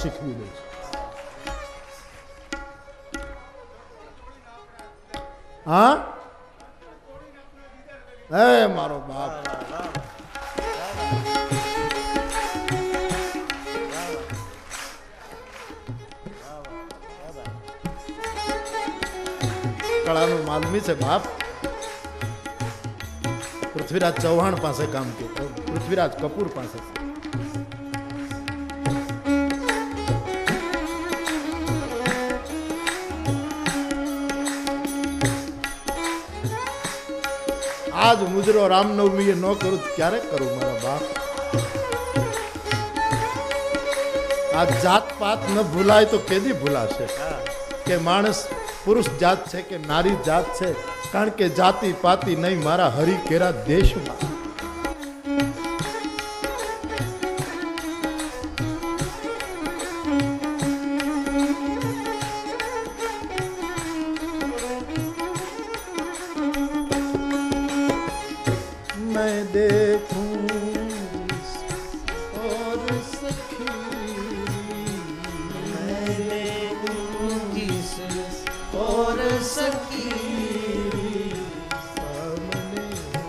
શીખવી દે છે. હા હે મારો બાપ, કળાનું માલમી છે બાપ. પૃથ્વીરાજ ચૌહાણ પાસે કામ કર્યું, પૃથ્વીરાજ કપૂર પાસે. આજ મુજરો રામનવમી ન કરું ક્યારે કરું મારા બાપ. આ જાત પાત ન ભૂલાય તો કેદી ભૂલાશે કે માણસ પુરુષ જાત છે કે નારી જાત છે, કારણ કે જાતિ પાતિ નહીં મારા હરી કેરા દેશમાં. मैं देखूं और सखी, मैं देखूं किस और सखी सामने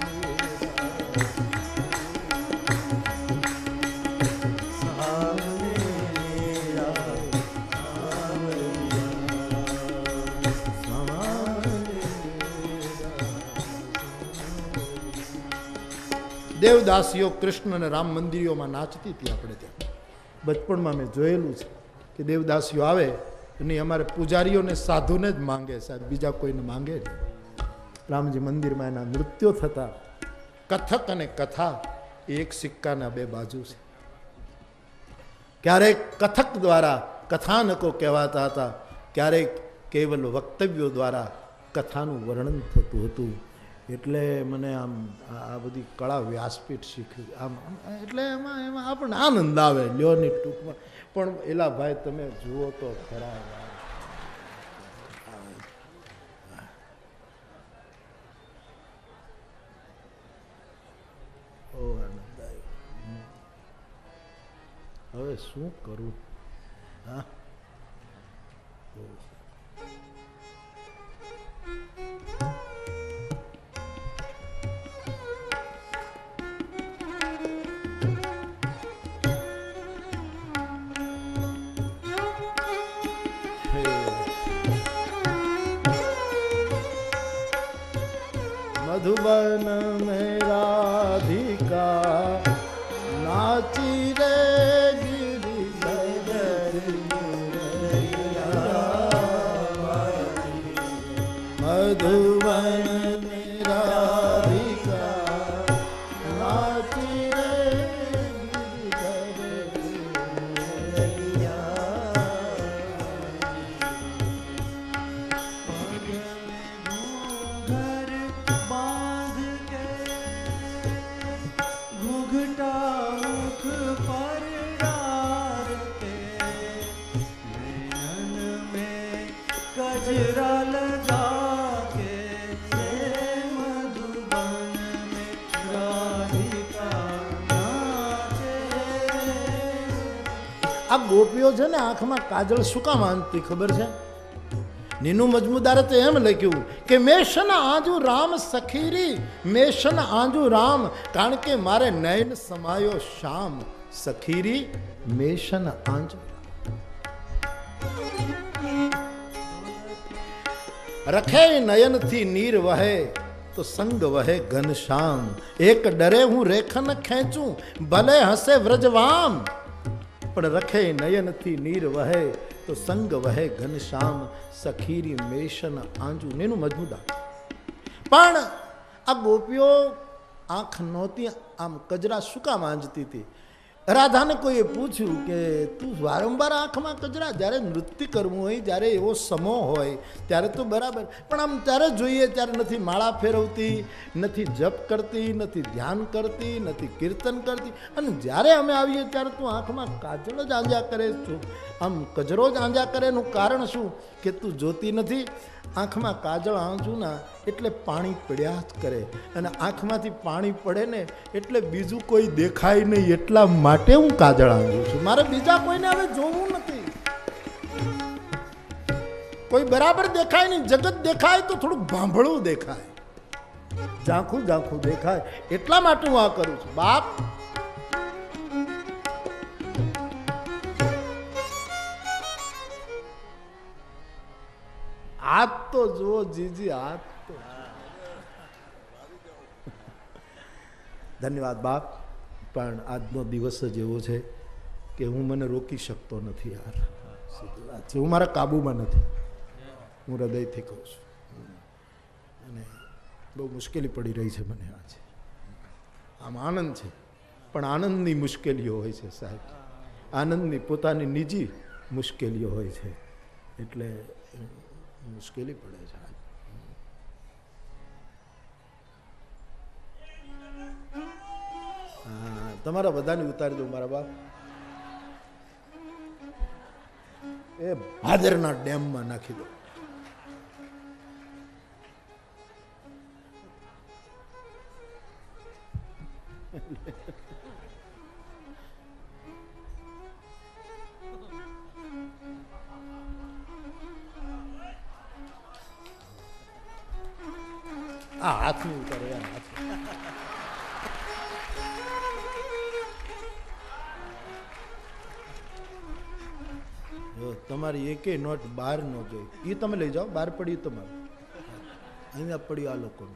દેવદાસીઓ કૃષ્ણ અને રામ મંદિરોમાં નાચતી હતી. આપણે ત્યાં બચપણમાં મેં જોયેલું છે કે દેવદાસીઓ આવે અને અમારે પૂજારીઓને સાધુને જ માંગે સાહેબ, બીજા કોઈને માંગે નહીં. રામજી મંદિરમાં એના નૃત્યો થતા. કથક અને કથા એક સિક્કાના બે બાજુ છે. ક્યારેક કથક દ્વારા કથાનકો કહેવાતા હતા, ક્યારેક કેવલ વક્તવ્યો દ્વારા કથાનું વર્ણન થતું હતું. એટલે મને આમ આ બધી કળા વ્યાસપીઠ શીખવી આમ એટલે એમાં આપણને આનંદ આવે લ્યોની ટૂંકમાં. પણ એલા ભાઈ તમે જુઓ તો ખરા, ઓ આનંદ આવ્યો. હવે શું કરું? હા मधुबन में राधिका नाची रे मधुबन में राधिका नाची रे આ ગોપીઓ છે ને આંખમાં કાજળ શું કામ આંધતી ખબર છે? નીનુ મજમુદારે તો એમ લખ્યું કે મેશન આંજુ રામ સખીરી, મેશન આંજુ રામ, કારણ કે મારે નયન સમાયો શ્યામ, સખીરી મેશન આંજુ. રખે નયનથી નીર વહે તો સંગ વહે ઘનશ્યામ, એક ડરે હું રેખન ખેંચું ભલે હસે વ્રજવામ, પણ રખે નયનથી નીર વહે તો સંગ વહે ઘનશ્યામ, સખીરી મેશન આંજુ. એનું મજમુદાર. પણ આ ગોપીઓ આંખ નહોતી આમ કજરા શું કામ આંજતી હતી? રાધાને કોઈએ પૂછ્યું કે તું વારંવાર આંખમાં કજરા, જ્યારે નૃત્ય કરવું હોય, જ્યારે એવો સમો હોય ત્યારે તો બરાબર, પણ આમ ત્યારે જોઈએ ત્યારે નથી માળા ફેરવતી, નથી જપ કરતી, નથી ધ્યાન કરતી, નથી કીર્તન કરતી, અને જ્યારે અમે આવીએ ત્યારે તું આંખમાં કાજળ જ આંજા કરે છું, આમ કજરો જ આંજા કરે. એનું કારણ શું? કે તું જોતી નથી. આંખમાં કાજળ આંજું ના એટલે પાણી પડ્યા જ કરે, અને આંખમાંથી પાણી પડે ને એટલે બીજું કોઈ દેખાય નહીં, એટલા માટે હું કાજળ આંજું છું. મારે બીજા કોઈને હવે જોવું નથી. કોઈ બરાબર દેખાય નહીં. જગત દેખાય તો થોડું ભાંભળું દેખાય, ઝાંખું ઝાંખું દેખાય. એટલા માટે હું આ કરું છું. બાપ હાથ તો જુઓ જીજી, હાથ તો. ધન્યવાદ બાપ. પણ આજનો દિવસ જ એવો છે કે હું મને રોકી શકતો નથી યાર. સીધી વાત છે, હું મારા કાબુમાં નથી. હું હૃદયથી કહું છું. અને બહુ મુશ્કેલી પડી રહી છે મને આજે. આમ આનંદ છે, પણ આનંદની મુશ્કેલીઓ હોય છે સાહેબ. આનંદની પોતાની નિજી મુશ્કેલીઓ હોય છે, એટલે મુશ્કેલી પડે છે. હા, તમારા બધાને ઉતારી દઉં મારા બાપ. એ ભાદરના ડેમમાં નાખી દો. આ હાથની ઉતારો યાર, હાથ. તમારી એકે નોટ બહાર ન જોઈ, એ તમે લઈ જાઓ. બહાર પડ્યું તમારું, અહીંયા પડ્યું આ લોકોનું.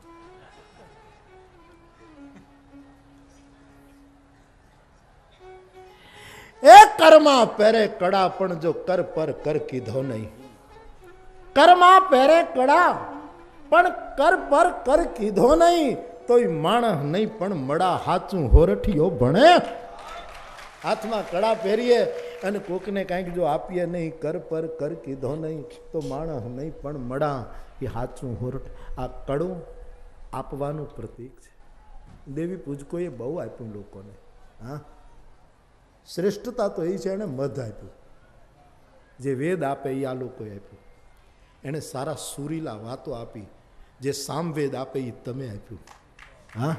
એ કરમાં પહેરે કડા પણ જો કર પર કર કીધો નહીં. કરમાં પહેરે કડા પણ કર પર કર કીધો નહીં, તોય માણસ નહીં પણ મડા હાચું હોરઠિયો ભણે. હાથમાં કડા પહેરીએ અને કોકને કાંઈક જો આપીએ નહીં, કર પર કર કીધો નહીં, તો માણસ નહીં પણ મડા એ હાચું હોરઠ. આ કડું આપવાનું પ્રતીક છે. દેવી પૂજકોએ બહુ આપ્યું લોકોને. હા, શ્રેષ્ઠતા તો એ છે એણે મધ આપ્યું. જે વેદ આપે એ આ લોકોએ આપ્યું. એણે સારા સુરીલા વાતો આપી. જે સામવેદ આપે એ તમે આપ્યું. હા,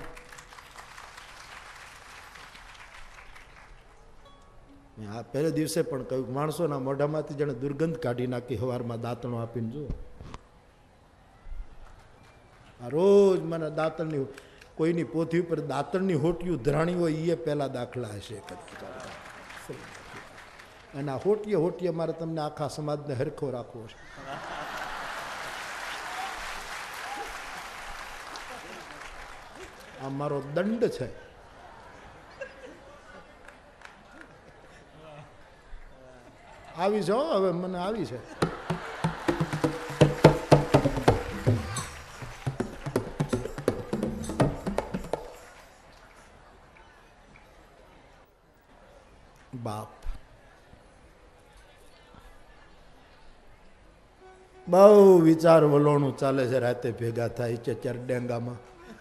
આ પહેલે દિવસે પણ કહ્યું, માણસોના મોઢામાંથી જેણે દુર્ગંધ કાઢી નાખી સવારમાં દાંતણો આપીને. જુઓ, આ રોજ મને દાંતણની, કોઈની પોથી ઉપર દાંતણની હોટિયું ધરાણી હોય એ પહેલા દાખલા હશે. અને આ હોટીએ મારે તમને આખા સમાજને હરખો રાખવો છે. આ મારો દંડ છે. આવી જાઓ, હવે મને આવી છે. બાપ બહુ વિચાર વલોણું ચાલે છે. રાતે ભેગા થાય છે ચાર ડેંગામાં.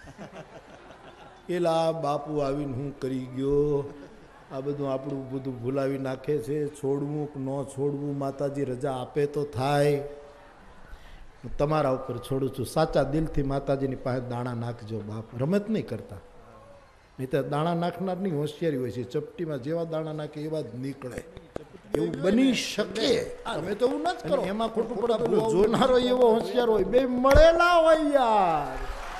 એલા બાપુ આવીને હું કરી ગયો. આ બધું આપણું બધું ભૂલાવી નાખે છે. છોડવું કે ન છોડવું, માતાજી રજા આપે તો થાય. તમારા ઉપર છોડું છું. સાચા દિલથી માતાજીની પાસે દાણા નાખજો બાપ. રમત નહીં કરતા. નહીં તો દાણા નાખનારની હોશિયારી હોય છે. ચપટીમાં જેવા દાણા નાખે એવા જ નીકળે. એવું બની શકે. તમે તો એવું ન જ કરો. એમાં ખોટું પડે. જોનારો એવો હોશિયાર હોય, બે મળેલા હોય યાર.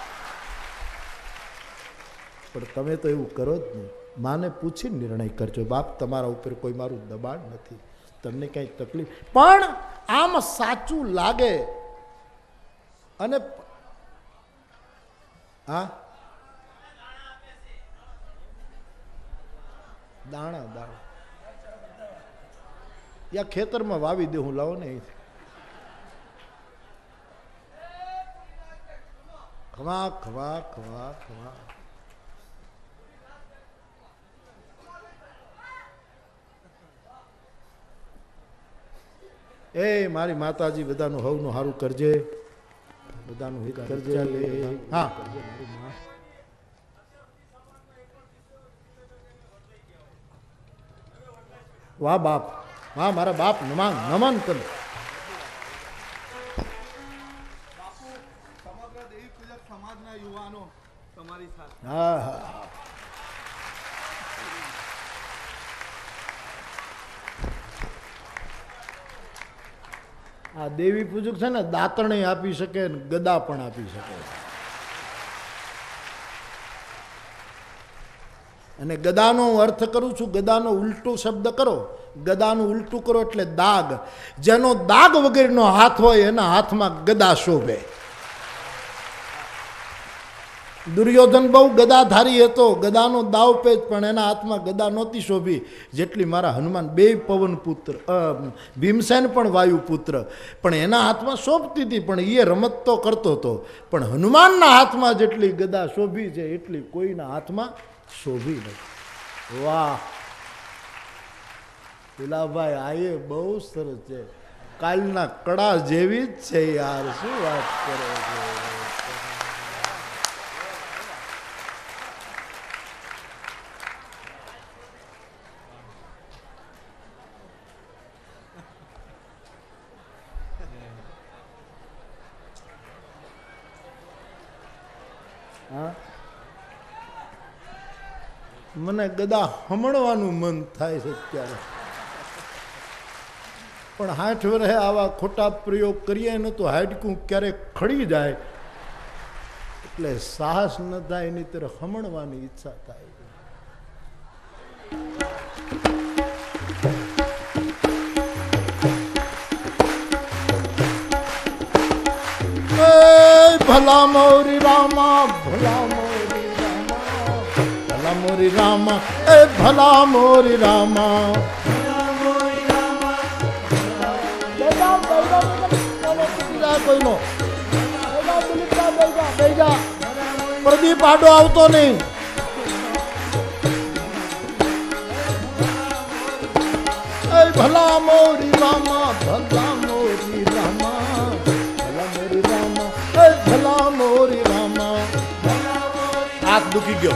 પણ તમે તો એવું કરો જ નહીં. માને પૂછીને નિર્ણય કરજો બાપ. તમારા ઉપર કોઈ મારું દબાણ નથી. તમને કંઈ તકલીફ પણ આમ સાચું લાગે. અને હા, દાણા દાણા યા ખેતરમાં વાવી દે. હું લાવો ને ખવા ખવા ખવા ખવા. એ મારી માતાજી બધાનું હવનું સારું કરજે. બધાનું હિત કરજે. હા, વાહ બાપ, વાહ મારા બાપ. નમન નમન કરો. સમગ્ર દેવી પૂજક સમાજના યુવાનો તમારી સાથે. હા હા, આ દેવી પૂજક છે ને દાતણે આપી શકે ને ગદા પણ આપી શકે. અને ગદાનો અર્થ કરું છું, ગદાનો ઉલટો શબ્દ કરો, ગદાનું ઉલટું કરો એટલે દાગ. જેનો દાગ વગેરેનો હાથ હોય એના હાથમાં ગદા શોભે. દુર્યોધન બહુ ગદાધારી હતો, ગદાનો દાવ પેજ, પણ એના હાથમાં ગદા નહોતી શોભી જેટલી મારા હનુમાન. બે પવન પુત્ર, ભીમસેન પણ વાયુ પુત્ર, પણ એના હાથમાં શોભતી હતી, પણ એ રમત તો કરતો હતો. પણ હનુમાનના હાથમાં જેટલી ગદા શોભી છે એટલી કોઈના હાથમાં શોભી નથી. વાહ તુલાભાઈ, આ એ બહુ સરસ છે. કાલના કડા જેવી જ છે યાર, શું વાત કરે છે. મને ગદા હમણવાનું મન થાય છે અત્યારે, પણ 60 વર્ષે આવા ખોટા પ્રયોગ કરીએ ને તો હાડકું ક્યારેક ખડી જાય એટલે સાહસ ન થાય, એની તરફ હમણવાની ઈચ્છા થાય. ભલા મોરી રામા, ભલા મોરી રામા, ભલા મોરી રામા, એ ભલા મોરી રામા. કોઈનો પ્રદીપ આડો આવતો નહીં. એ ભલા મોરી રામા, ભલા મોરી રામા, ભલા મોરી રામા, એ ભલા મોરી રામા. હાથ દુખી ગયો.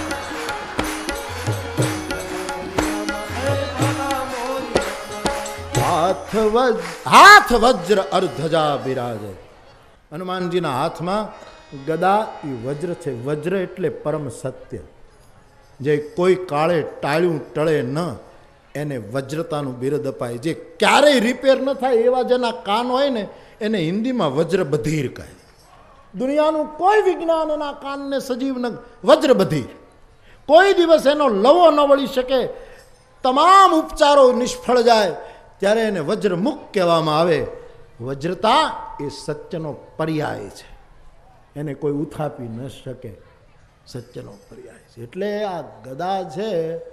હાથ વજ્ર અર્ધજા બિરાજે. હનુમાનજીના હાથમાં ગદા એ વજ્ર છે. વજ્ર એટલે પરમ સત્ય, જે કોઈ કાળે ટાળ્યું ટળે ન, એને વજ્રતાનું બિરુદ અપાય. જે ક્યારેય રિપેર ન થાય એવા જેના કાન હોય ને એને હિન્દીમાં વજ્ર બધીર કહે. દુનિયાનું કોઈ વિજ્ઞાન એના કાનને સજીવ ન, વજ્ર બધીર. કોઈ દિવસ એનો લવો ન વળી શકે, તમામ ઉપચારો નિષ્ફળ જાય ત્યારે એને વજ્રમુખ કહેવામાં આવે. વજ્રતા એ સત્યનો પર્યાય છે, એને કોઈ ઉથાપી ન શકે, સત્યનો પર્યાય છે. એટલે આ ગદા છે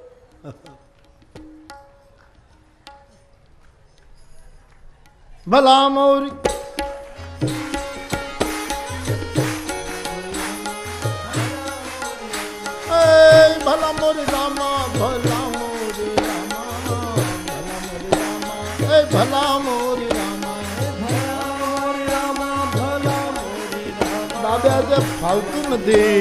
ભલા મોરી ભલા મોરી રામા, ભલા મોરી રામા, ભલા મોરી રામા, ભલા મોરી રામા. દાદા જે ફાલતું નથી.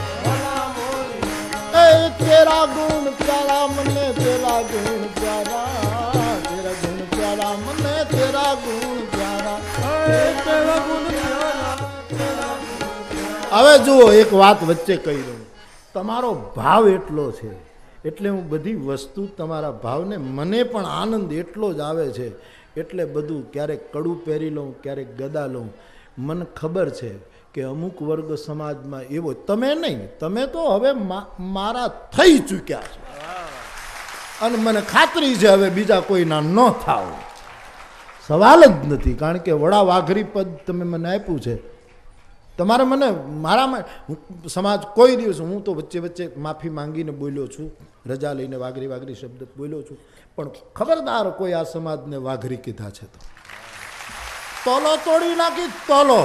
એ તેરા ગુણ પ્યારા મને, તેરા ગુણ પ્યારા, તેરા ગુણ પ્યારા મને, તેરા ગુણ પ્યારા, તેરા ગુણ પ્યારા. હવે જુઓ, એક વાત વચ્ચે કહી દઉં. તમારો ભાવ એટલો છે એટલે હું બધી વસ્તુ તમારા ભાવને, મને પણ આનંદ એટલો જ આવે છે એટલે બધું ક્યારેક કડું પહેરી લઉં, ક્યારેક ગદા લઉં. મને ખબર છે કે અમુક વર્ગ સમાજમાં એવો, તમે નહીં, તમે તો હવે મારા થઈ ચૂક્યા છો અને મને ખાતરી છે હવે બીજા કોઈના ન થાવ, સવાલ જ નથી. કારણ કે વડા વાઘરી પદ તમે મને આપ્યું છે. તમારે મને મારામાં સમાજ કોઈ દિવસ, હું તો વચ્ચે વચ્ચે માફી માંગીને બોલ્યો છું, રજા લઈને વાઘરી વાઘરી શબ્દ બોલ્યો છું, પણ ખબરદાર કોઈ આ સમાજને વાઘરી કીધા છે તો તોલો તોડી નાખી. તોલો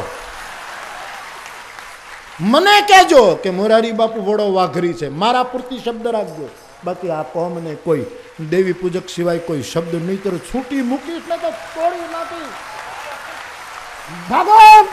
મને કહેજો કે મોરારી બાપુ વડો વાઘરી છે, મારા પૂરતી શબ્દ રાખજો. બાકી આ કોમને કોઈ દેવી પૂજક સિવાય કોઈ શબ્દ નહીં કરો. છૂટી મૂકી એટલે તો તોડી નાખી. ભગવાન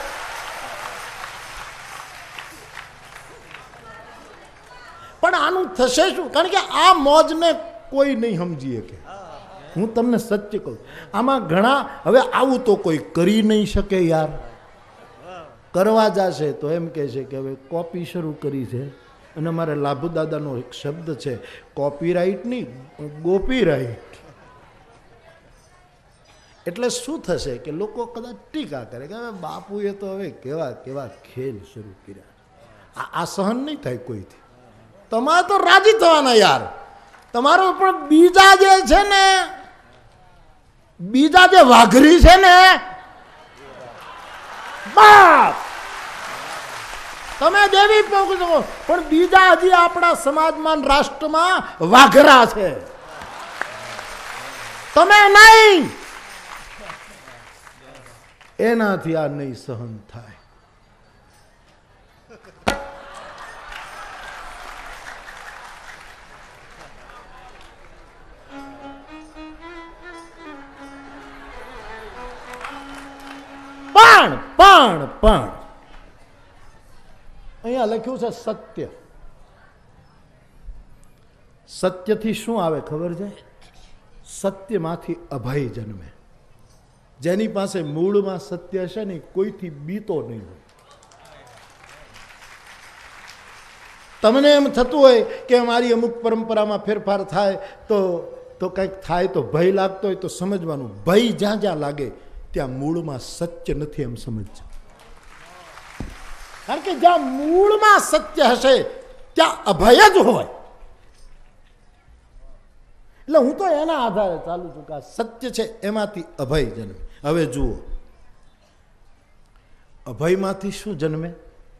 પણ આનું થશે શું? કારણ કે આ મોજને કોઈ નહીં સમજી શકે. હું તમને સત્ય કહું, આમાં ઘણા, હવે આવું તો કોઈ કરી નહીં શકે યાર. કરવા જશે તો એમ કહે છે કે હવે કોપી શરૂ કરી છે. અને અમારે લાભુ દાદાનો એક શબ્દ છે, કોપીરાઇટ નહીં, ગોપીરાઇટ. એટલે શું થશે કે લોકો કદાચ ટીકા કરે કે હવે બાપુએ તો હવે કેવા કેવા ખેલ શરૂ કર્યા, આ સહન નહીં થાય કોઈથી. તમારે તો રાજી થવાના યાર. તમારો પણ બીજા જે છે ને, બીજા જે વાઘરી છે ને, બાપ તમે દેવી પહોંચો, પણ બીજા હજી આપણા સમાજમાં રાષ્ટ્રમાં વાઘરા છે, તમે નહીં. એનાથી આ નહીં સહન થાય. પણ અહીંયા લખ્યું છે સત્ય. સત્યથી શું આવે ખબર છે? સત્યમાંથી અભય જન્મે. જેની પાસે મૂળમાં સત્ય છે ને કોઈથી બીતો નહીં હોય. તમને એમ થતું હોય કે અમારી અમુક પરંપરામાં ફેરફાર થાય તો કંઈક થાય તો ભય લાગતો હોય તો સમજવાનું, ભય જ્યાં જ્યાં લાગે ત્યાં મૂળમાં સત્ય નથી એમ સમજજો. કારણ કે જ્યાં મૂળમાં સત્ય હશે ત્યાં અભય જ હોય. એટલે હું તો એના આધારે ચાલુ છું કે સત્ય છે એમાંથી અભય જન્મે. હવે જુઓ, અભયમાંથી શું જન્મે?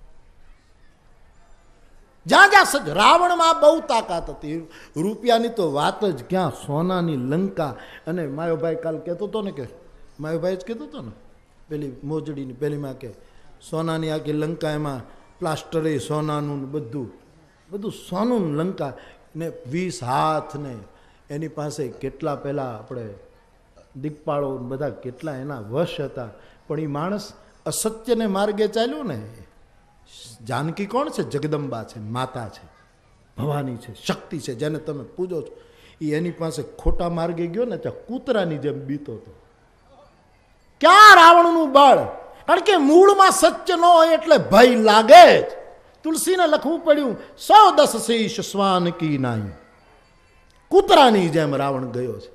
જ્યાં જ્યાં સત્ય. રાવણમાં બહુ તાકાત હતી, રૂપિયાની તો વાત જ ક્યાં, સોનાની લંકા. અને માયોભાઈ કાલ કહેતો હતો ને, કે માયોભાઈ જ કહેતો હતો ને પેલી મોજડીની પેલીમાં કે સોનાની આખી લંકા, એમાં પ્લાસ્ટરે સોનાનું, બધું સોનું લંકા ને 20 હાથ ને એની પાસે કેટલા પહેલાં આપણે દિગ્પાળો બધા કેટલા એના વશ હતા. પણ એ માણસ અસત્યને માર્ગે ચાલ્યો ને. જાનકી કોણ છે? જગદંબા છે, માતા છે, ભવાની છે, શક્તિ છે, જેને તમે પૂજો છો. એ એની પાસે ખોટા માર્ગે ગયો ને ત્યાં કૂતરાની જેમ બીતો હતો. ક્યાં રાવણનું બળ? કારણ કે મૂળમાં સત્ય ન હોય એટલે ભય લાગે જ. તુલસીને લખવું પડ્યું 110 શીશ શ્વાન કી નાઈ. કૂતરાની જેમ રાવણ ગયો છે.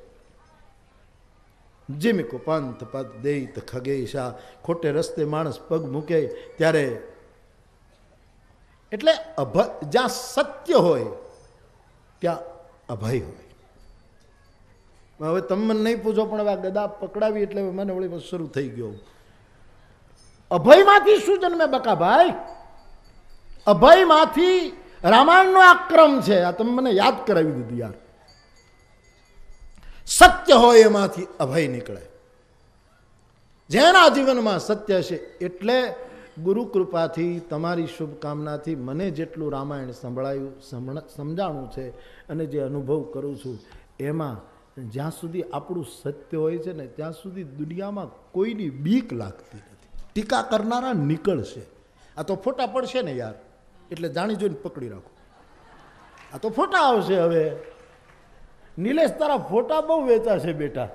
જીમિકો પંથ પદ દૈત ખગેશા. ખોટે રસ્તે માણસ પગ મૂકે ત્યારે. એટલે જ્યાં સત્ય હોય ત્યાં અભય હોય. હવે તમે મને નહીં પૂછો, પણ હવે આ ગદા પકડાવી એટલે મને વળી શરૂ થઈ ગયો. અભયમાંથી શું જન્મે બકાભાઈ? અભયમાંથી રામાયણનો આ ક્રમ છે. આ તમે મને યાદ કરાવી દીધું યાર. સત્ય હોય એમાંથી અભય નીકળે. જેના જીવનમાં સત્ય છે. એટલે ગુરુ કૃપાથી, તમારી શુભકામનાથી મને જેટલું રામાયણ સમજાણું છે અને જે અનુભવ કરું છું એમાં જ્યાં સુધી આપણું સત્ય હોય છે ને ત્યાં સુધી દુનિયામાં કોઈની બીક લાગતી નથી. ટીકા કરનારા નીકળશે. આ તો ફોટા પડશે ને યાર, એટલે જાણી જોઈને પકડી રાખો. આ તો ફોટા આવશે. હવે નિલેશ, તારા ફોટા બહુ વેચાશે બેટા.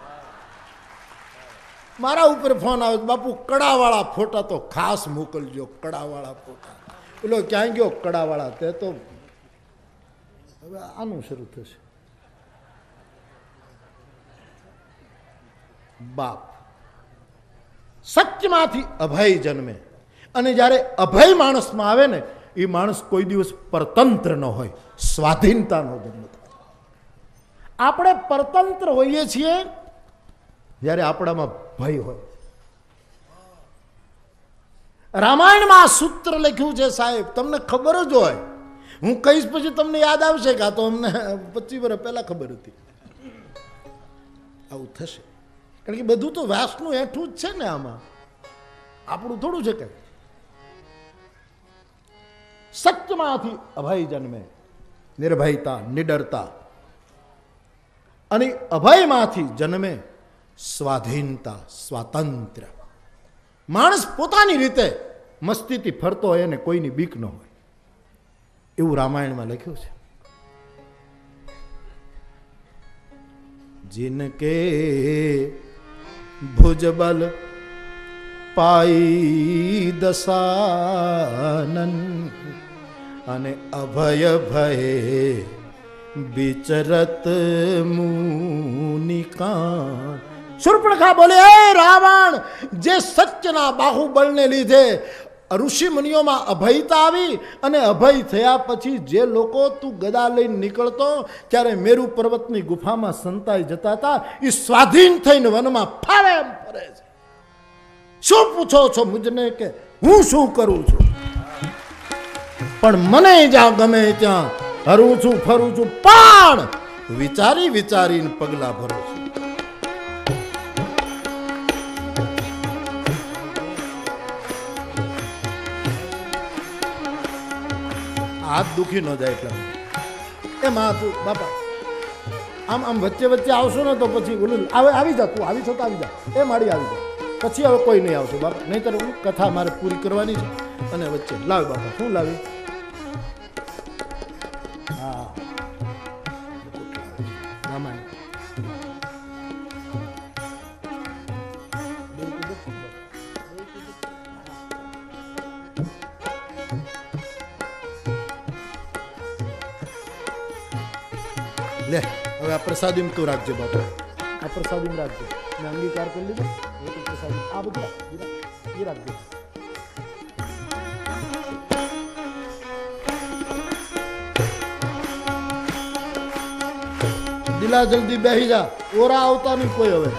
મારા ઉપર ફોન આવે, બાપુ કડાવાળા ફોટા તો ખાસ મોકલજો, કડાવાળા ફોટા. પેલો ક્યાં ગયો કડાવાળા? તે તો હવે આનું શરૂ થશે. બાપ સત્યમાંથી અભય જન્મે. અને જ્યારે અભય માણસમાં આવે ને, એ માણસ કોઈ દિવસ પરતંત્ર ન હોય, સ્વાધીનતાનો જન્મ થાય. આપણે પરતંત્ર હોઈએ છીએ જ્યારે આપણામાં ભય હોય. રામાયણમાં આ સૂત્ર લખ્યું છે સાહેબ, તમને ખબર જ હોય. હું કહીશ પછી તમને યાદ આવશે કે આ તો અમને 25 વર્ષ પહેલા ખબર હતી. આવું થશે. કારણ કે બધું તો વ્યાસનું હેઠું જ છે ને. આમાં આપણું થોડું છે. કઈ સત્યમાંથી અભય જન્મે. નિર્ભયતા, નિડરતા. અને અભયમાંથી જન્મે સ્વાધીનતા, સ્વાતંત્ર્ય. માણસ પોતાની રીતે મસ્તીથી ફરતો હોય અને કોઈની બીક ન હોય. એવું રામાયણમાં લખ્યું છે. जिनके भुजबल पाई दसानन અને અભય ભય વિચરત મુનિકા શૂર્પણખા બોલે, હે રાવણ, જે સત્યના બાહુબળને લીધે ઋષિ મુનિઓમાં અભયતા આવી અને અભય થયા પછી જે લોકો તું ગદા લઈને નીકળતો ત્યારે મેરુ પર્વતની ગુફામાં સંતાઈ જતા હતા, એ સ્વાધીન થઈને વનમાં ફરે એમ ફરે છે. શું પૂછો છો મુજને કે હું શું કરું છું? પણ મને જ્યાં ગમે ત્યાં હરું છું, ફરું છું, પણ વિચારી વિચારીને પગલા ભરું છું. હાથ દુખી ન જાય એટલા એમ. હા તું બાપા આમ આમ વચ્ચે વચ્ચે આવશો ને તો પછી ઓલું આવી જા, તું આવી છો તો આવી જા, એ મારી આવી જા, પછી હવે કોઈ નહીં આવશે બાપા, નહીંતર હું કથા મારે પૂરી કરવાની છે. અને વચ્ચે લાવ બાપા, શું લાવી? હા રામાયણ. લે હવે આ પ્રસાદી તું રાખજે બાપા, આ પ્રસાદી રાખજે. મેં અંગીકાર કરી લીધો. પ્રસાદી આ બધું એ રાખજે. દિલા જલ્દી બેસી જા, ઓરા આવતા નહીં કોઈ હવે.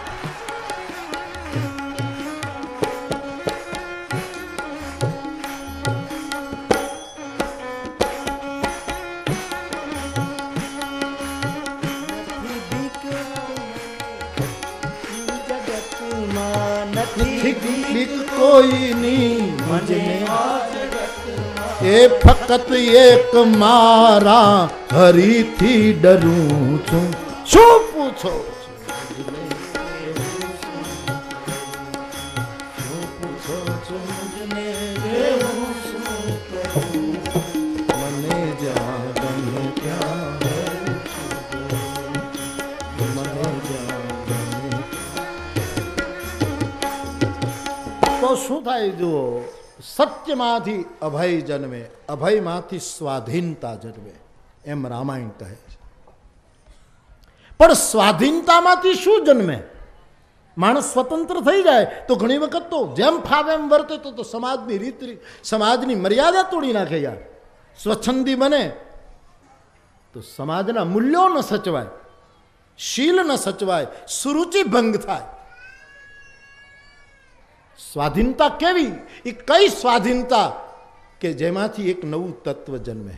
કોઈ ની મજને એ ફકત એક મારા હરીથી ડરું છું. શું પૂછો? મને જ્યાં ગમે ત્યાં તો શું થાય? જુઓ, સત્યમાંથી અભય જન્મે, અભયમાંથી સ્વાધીનતા જન્મે, એમ રામાયણ કહે છે. પણ સ્વાધીનતામાંથી શું જન્મે? માણસ સ્વતંત્ર થઈ જાય તો ઘણી વખત તો જેમ ફાવે એમ વર્તે તો સમાજની રીત, સમાજની મર્યાદા તોડી નાખે. યાર સ્વચ્છંદી બને તો સમાજના મૂલ્યો ન સચવાય, શીલ ન સચવાય, સુરુચિ ભંગ થાય. સ્વાધીનતા કેવી? એ કઈ સ્વાધીનતા કે જેમાંથી એક નવું તત્વ જન્મે.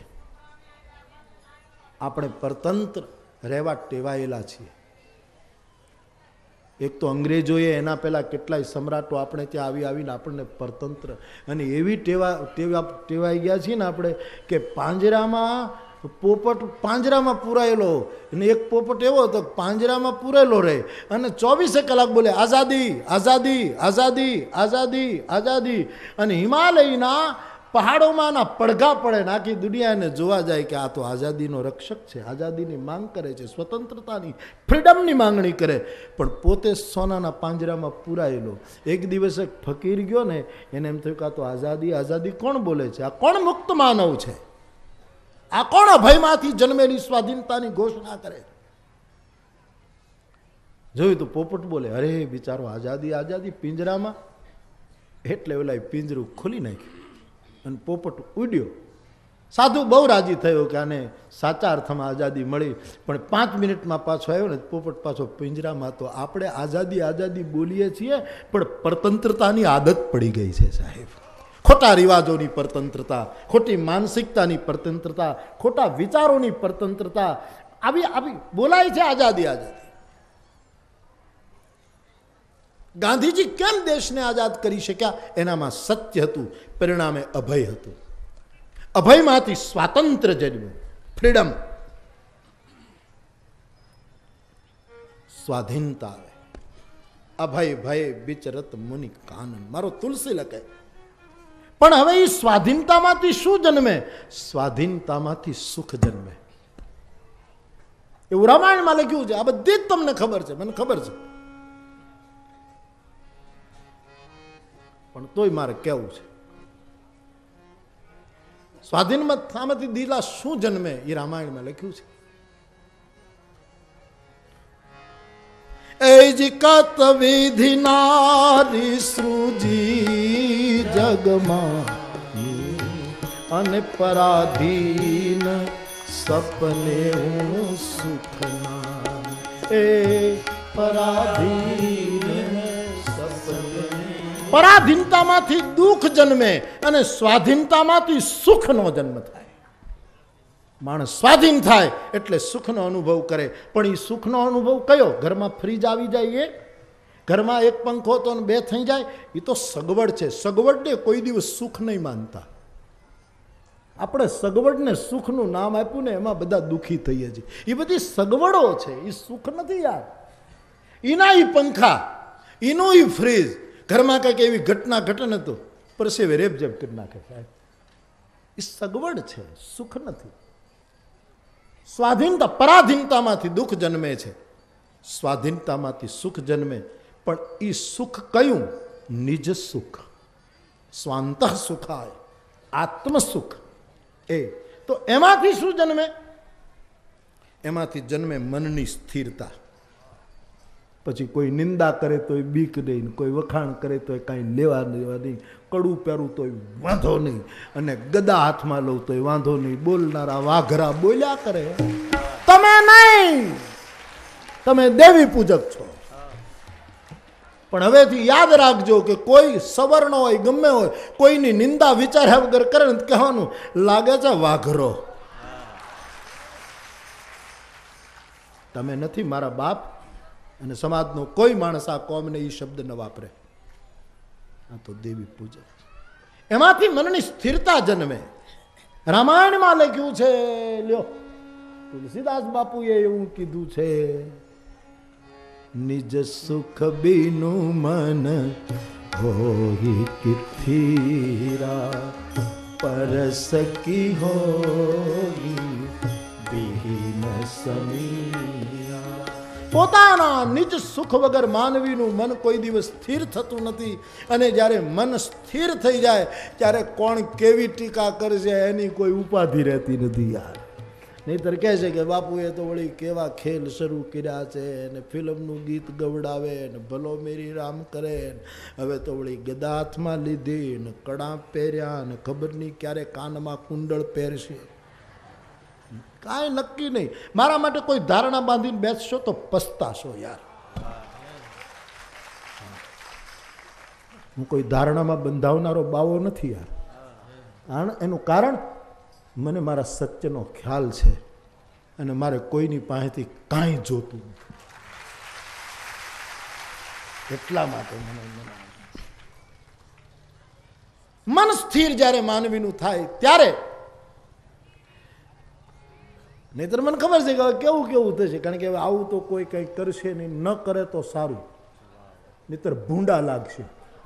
આપણે પરતંત્ર રહેવા ટેવાયેલા છીએ. એક તો અંગ્રેજોએ એના પહેલા કેટલાય સમ્રાટો આપણે ત્યાં આવીને આપણને પરતંત્ર, અને એવી ટેવાઈ ગયા છીએ ને આપણે કે પાંજરામાં પોપટ પાંજરામાં પૂરાયેલો, અને એક પોપટ એવો હતો પાંજરામાં પૂરેલો રહે અને 24 કલાક બોલે આઝાદી આઝાદી આઝાદી આઝાદી આઝાદી. અને હિમાલયના પહાડોમાં ના પડઘા પડે, આખી દુનિયાને જોવા જાય કે આ તો આઝાદીનો રક્ષક છે, આઝાદીની માંગ કરે છે, સ્વતંત્રતાની, ફ્રીડમની માંગણી કરે, પણ પોતે સોનાના પાંજરામાં પૂરાયેલો. એક દિવસ એક ફકીર ગયો ને, એને એમ થયું કે આ તો આઝાદી આઝાદી કોણ બોલે છે? આ કોણ મુક્ત માનવ છે? આ કોણ અભયમાંથી જન્મેલી સ્વાધીનતાની ઘોષણા કરે? જોયું તો પોપટ બોલે, અરે બિચારો આઝાદી આઝાદી પિંજરામાં. એટલે ઓલા પિંજરું ખોલી નાખ્યું અને પોપટ ઉડ્યો. સાધુ બહુ રાજી થયો કે આને સાચા અર્થમાં આઝાદી મળી, પણ 5 મિનિટમાં પાછો આવ્યો ને પોપટ પાછો પિંજરામાં. તો આપણે આઝાદી આઝાદી બોલીએ છીએ પણ પરતંત્રતાની આદત પડી ગઈ છે સાહેબ. ખોટા રિવાજોની પરતંત્રતા, ખોટી માનસિકતાની પરતંત્રતા, ખોટા વિચારોની પરતંત્રતા આવી બોલાય છે આઝાદી આઝાદી. ગાંધીજી કેમ દેશને આઝાદ કરી શક્યા? એનામાં સત્ય હતું, પરિણામે અભય હતું. અભયમાંથી સ્વાતંત્ર્ય જન્મ્યું, ફ્રીડમ, સ્વાધીનતા આવે. અભય ભય વિચરત મુનિ કાનન, મારો તુલસી લખે. પણ હવે એ સ્વાધીનતામાંથી શું જન્મે? સ્વાધીનતામાંથી સુખ જન્મે. એવું રામાયણમાં લખ્યું છે. આ બધી જ તમને ખબર છે, મને ખબર છે, પણ તોય મારે કેવું છે. સ્વાધીનતામાંથી દિલા શું જન્મે એ રામાયણમાં લખ્યું છે. એજી કત વિધિ નારી સૃજી જગમાં અને પરાધીન સપને હું સુખના એ પરાધીન સપને પરાધીનતામાંથી દુઃખ જન્મે અને સ્વાધીનતામાંથી સુખનો જન્મ થાય. માણસ સ્વાધીન થાય એટલે સુખનો અનુભવ કરે. પણ એ સુખનો અનુભવ કયો? ઘરમાં ફ્રીજ આવી જાય, એ ઘરમાં એક પંખો તો બે થઈ જાય, એ તો સગવડ છે. સગવડને કોઈ દિવસ સુખ નહીં માનતા. આપણે સગવડને સુખનું નામ આપ્યું ને એમાં બધા દુઃખી થઈએ છીએ. એ બધી સગવડો છે, એ સુખ નથી યાર. એના એ પંખા, એનું એ ફ્રીજ, ઘરમાં કંઈક એવી ઘટના ઘટે ને તો પરસેવે રેપઝેપ કરી નાખે સાહેબ. એ સગવડ છે, સુખ નથી. સ્વાધીનતા, પરાધીનતામાંથી દુઃખ જન્મે છે, સ્વાધીનતામાંથી સુખ જન્મે. પણ એ સુખ કયું? નિજ સુખ, સ્વાંત સુખાય, આત્મ સુખ. એ તો એમાંથી શું જન્મે? એમાંથી જન્મે મનની સ્થિરતા. પછી કોઈ નિંદા કરે તોય બીક નહીં, કોઈ વખાણ કરે તોય કાંઈ લેવા દેવા નહીં, કડું પહેરું તોય વાંધો નહીં, અને ગદા હાથમાં લઉં તોય વાંધો નહીં. બોલનારા વાઘરા બોલ્યા કરે, તમે નહીં, તમે દેવી પૂજક છો. પણ હવેથી યાદ રાખજો કે કોઈ સવર્ણ હોય, ગમે હોય, કોઈની નિંદા વિચાર્યા વગર કરે ને કહેવાનું લાગે છે વાઘરો. તમે નથી મારા બાપ. અને સમાજનો કોઈ માણસ આ કોમને એ શબ્દ ન વાપરે. આ તો દેવી પૂજક. એમાંથી મનની સ્થિરતા જન્મે. રામાયણમાં લખ્યું છે, લ્યો તુલસીદાસ બાપુએ એવું કીધું છે, નિજ સુખ બીનું મન હોઈ કિથીરા, પરસ કી હોઈ બીન સમીરા. પોતાના નિજ સુખ વગર માનવીનું મન કોઈ દિવસ સ્થિર થતું નથી. અને જ્યારે મન સ્થિર થઈ જાય ત્યારે કોણ કેવી ટીકા કરશે એની કોઈ ઉપાધિ રહેતી નથી યાર. નહીંતર કહે છે કે બાપુએ તો વળી કેવા ખેલ શરૂ કર્યા છે, ને ફિલ્મનું ગીત ગવડાવે ને ભલો મેરી રામ કરે, હવે તો વળી ગદા હાથમાં લીધી ને કડા પહેર્યા ને ખબર નહીં ક્યારે કાનમાં કુંડળ પહેરશે. કાંઈ નક્કી નહીં. મારા માટે કોઈ ધારણા બાંધીને બેસશો તો પસ્તાશો યાર. હું કોઈ ધારણામાં બંધાવનારો બાવો નથી યાર. એનું કારણ મને મારા સત્યનો ખ્યાલ છે અને મારે કોઈની પાસેથી કાંઈ જોતું નથી. એટલા માટે મન સ્થિર જ્યારે માનવીનું થાય ત્યારે, નહીતર મને ખબર છે કે કેવું કેવું થશે. કારણ કે હવે આવું તો કોઈ કંઈ કરશે નહીં, ન કરે તો સારું, નહીતર ભૂંડા લાગશે.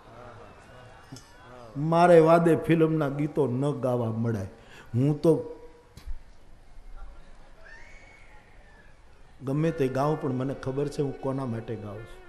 મારે વાદે ફિલ્મના ગીતો ન ગાવા મળાય. હું તો ગમે તે ગાઉં, પણ મને ખબર છે હું કોના માટે ગાઉં છું.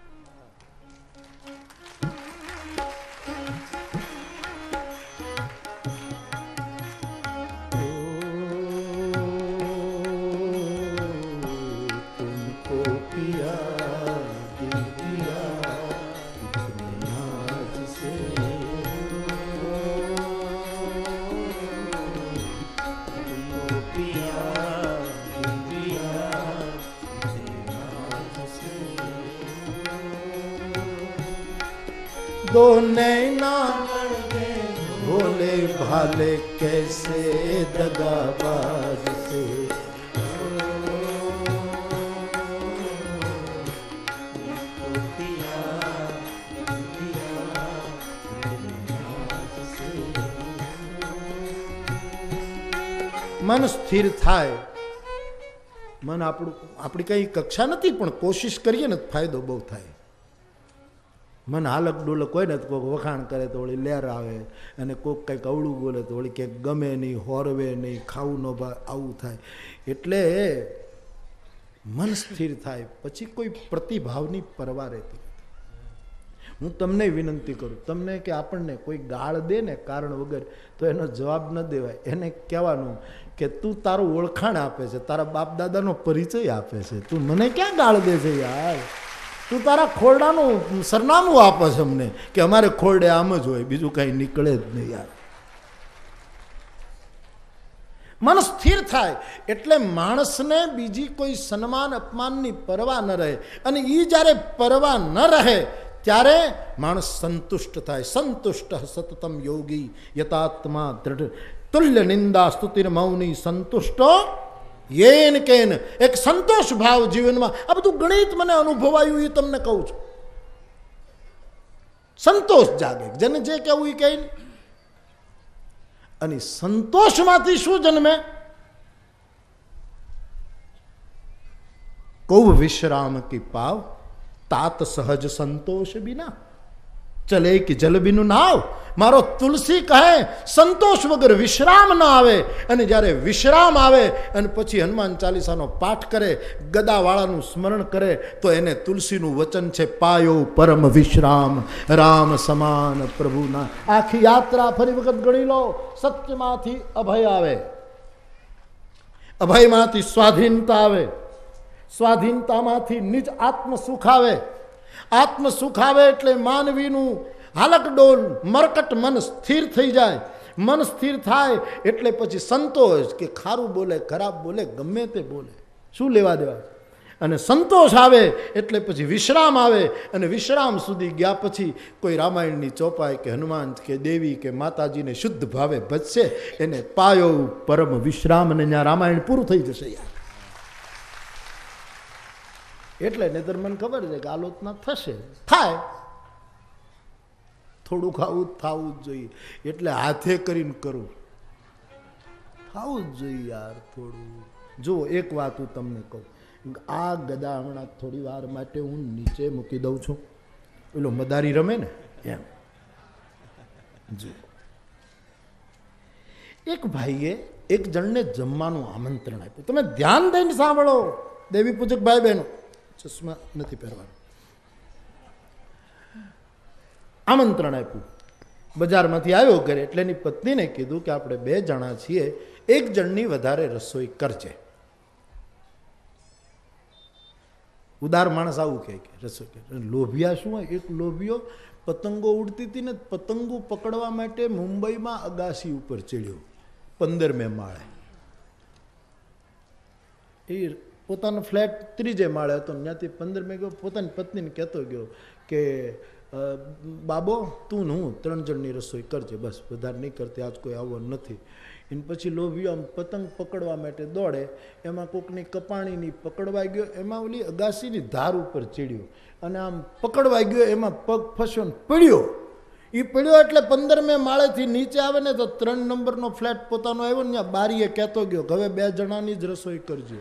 दो नैना भोले भाले कैसे दगाबाज से, મન સ્થિર થાય. મન આપણી કઈ કક્ષા નથી, પણ કોશિશ કરીએ ને ફાયદો બહુ થાય. મન હાલક ડોલક હોય ને તો કોઈક વખાણ કરે તો વળી લહેર આવે, અને કોઈક કંઈક અવળું બોલે તો વળી ક્યાંક ગમે નહીં, હોરવે નહીં, ખાવું ન ભાવે, આવું થાય. એટલે મન સ્થિર થાય પછી કોઈ પ્રતિભાવની પરવા રહેતી નથી. હું તમને વિનંતી કરું, તમને કે આપણને કોઈ ગાળ દે ને કારણ વગર, તો એનો જવાબ ન દેવાય. એને કહેવાનું કે તું તારું ઓળખાણ આપે છે, તારા બાપ દાદાનો પરિચય આપે છે, તું મને ક્યાં ગાળ દે છે યાર. તું તારા ખોરડાનું સરનામું આપે છે અમને કે અમારે ખોરડે આમ જ હોય, બીજું કઈ નીકળે જ નહીં યાર. મન સ્થિર થાય એટલે માણસને બીજી કોઈ સન્માન અપમાનની પરવા ન રહે, અને એ જ્યારે પરવા ન રહે ત્યારે માણસ સંતુષ્ટ થાય. સંતુષ્ટ સતતમ યોગી યતાત્મા દ્રઢ તુલ્ય નિંદા સ્તુતિર મૌની સંતુષ્ટો યેન કેન. એક સંતોષ ભાવ જીવનમાં, આ બધું ગણિત મને અનુભવાયું એ તમને કહું છું. સંતોષ જાગે, જેને જે કહેવું એ કહે નહીં. અને સંતોષમાંથી શું જન્મે? કૌ વિશ્રામ કી પાવ તાત સહજ સંતોષ બિના ચલે કે જલ બિનું નાવ. મારો તુલસી કહે સંતોષ વગર વિશ્રામ ના આવે. અને જ્યારે વિશ્રામ આવે અને પછી હનુમાન ચાલીસાનો પાઠ કરે, ગદાવાળાનું સ્મરણ કરે, તો એને તુલસીનું વચન છે પાયો પરમ વિશ્રામ રામ સમાન પ્રભુના. આખી યાત્રા ફરી વખત ગણી લો. સત્યમાંથી અભય આવે, અભયમાંથી સ્વાધીનતા આવે, સ્વાધીનતામાંથી નિજ આત્મ સુખ આવે. આત્મ સુખ આવે એટલે માનવીનું હાલકડોલ મરકટ મન સ્થિર થઈ જાય. મન સ્થિર થાય એટલે પછી સંતોષ, કે ખારું બોલે ખરાબ બોલે ગમે તે બોલે, શું લેવા દેવા. અને સંતોષ આવે એટલે પછી વિશ્રામ આવે. અને વિશ્રામ સુધી ગયા પછી કોઈ રામાયણની ચોપાઈ કે હનુમાન કે દેવી કે માતાજીને શુદ્ધ ભાવે ભજશે, એને પાયો પરમ વિશ્રામ. અને ત્યાં રામાયણ પૂરું થઈ જશે યાર. એટલે નહીતર મને ખબર છે કે આલોચના થશે, થાય, થોડું ખાવું થવું જ જોઈએ. એટલે હાથે કરીને કરું, થવું જ જોઈએ યાર થોડું. જો એક વાત હું તમને કહું, આ ગદા હમણાં થોડી વાર માટે હું નીચે મૂકી દઉં છું. પેલો મદારી રમે ને એમ. જો એક ભાઈએ એક જણને જમવાનું આમંત્રણ આપ્યું. તમે ધ્યાન દઈને સાંભળો દેવી પૂજક ભાઈ બહેનો, ચશ્મા નથી પહેરવાનું. આમંત્રણ આપ્યું, બજારમાંથી આવ્યો ઘરે એટલે એની પત્નીને કીધું કે આપણે 2 જણા છીએ, એક જણની વધારે રસોઈ કરજે. ઉદાર માણસ આવું કહે કે રસોઈ કરે. લોભિયા શું હોય? એક લોભિયો પતંગો ઉડતી હતી ને, પતંગો પકડવા માટે મુંબઈમાં અગાસી ઉપર ચડ્યો 15મે માળે. એ પોતાનો ફ્લેટ 3જે માળે હતો, ત્યાંથી 15મે ગયો. પોતાની પત્નીને કહેતો ગયો કે બાબો તું હું 3 જણની રસોઈ કરજે, બસ વધારે નહીં કરતી, આજ કોઈ આવો નથી. એને પછી લોભિયો આમ પતંગ પકડવા માટે દોડે, એમાં કોકની કપાણીની પકડવાઈ ગયો, એમાં ઓલી અગાસીની ધાર ઉપર ચડ્યો અને આમ પકડવાઈ ગયો, એમાં પગ ફસ્યો ને પડ્યો. એ પડ્યો એટલે 15મે માળેથી નીચે આવે ને તો 3 નંબરનો ફ્લેટ પોતાનો આવ્યો ને, ત્યાં બારીએ કહેતો ગયો કે હવે 2 જણાની જ રસોઈ કરજો,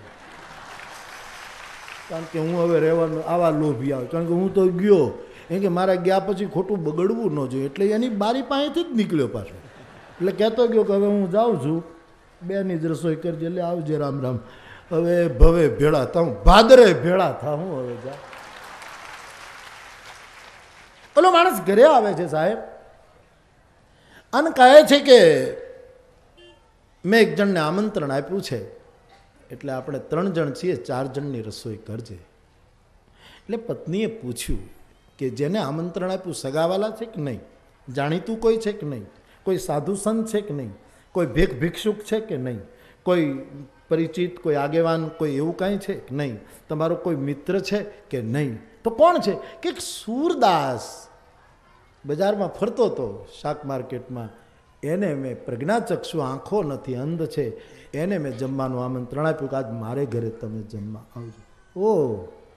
કારણ કે હું હવે રહેવાનું. આવા લોભી આવે, કારણ કે હું તો ગયો, એ કે મારા ગયા પછી ખોટું બગડવું ન જોઈએ, એટલે એની બારી પાસેથી જ નીકળ્યો પાછો. એટલે કહેતો ગયો કે હવે હું જાઉં છું, 2ની જ રસોઈ કરજે, એટલે આવજે રામ રામ. હવે ભવે ભેળા થાઉં, ભાદરે ભેળા થાઉં. હવે જા. ઓલો માણસ ઘરે આવે છે સાહેબ, અને કહે છે કે મેં એક જણને આમંત્રણ આપ્યું છે, એટલે આપણે 3 જણ છીએ, 4 જણની રસોઈ કરજે. એટલે પત્નીએ પૂછ્યું કે જેને આમંત્રણ આપ્યું સગાવાલા છે કે નહીં, જાણીતું કોઈ છે કે નહીં, કોઈ સાધુ સંત છે કે નહીં, કોઈ ભિક્ષુક છે કે નહીં, કોઈ પરિચિત, કોઈ આગેવાન, કોઈ એવું કાંઈ છે કે નહીં, તમારો કોઈ મિત્ર છે કે નહીં. તો કોણ છે? કે સૂરદાસ બજારમાં ફરતો હતો શાક માર્કેટમાં, એને મેં પ્રજ્ઞાચક્ષુ, આંખો નથી, અંધ છે, એને મેં જમવાનું આમંત્રણ આપ્યું કે આજ મારે ઘરે તમે જમવા આવજો. ઓહ,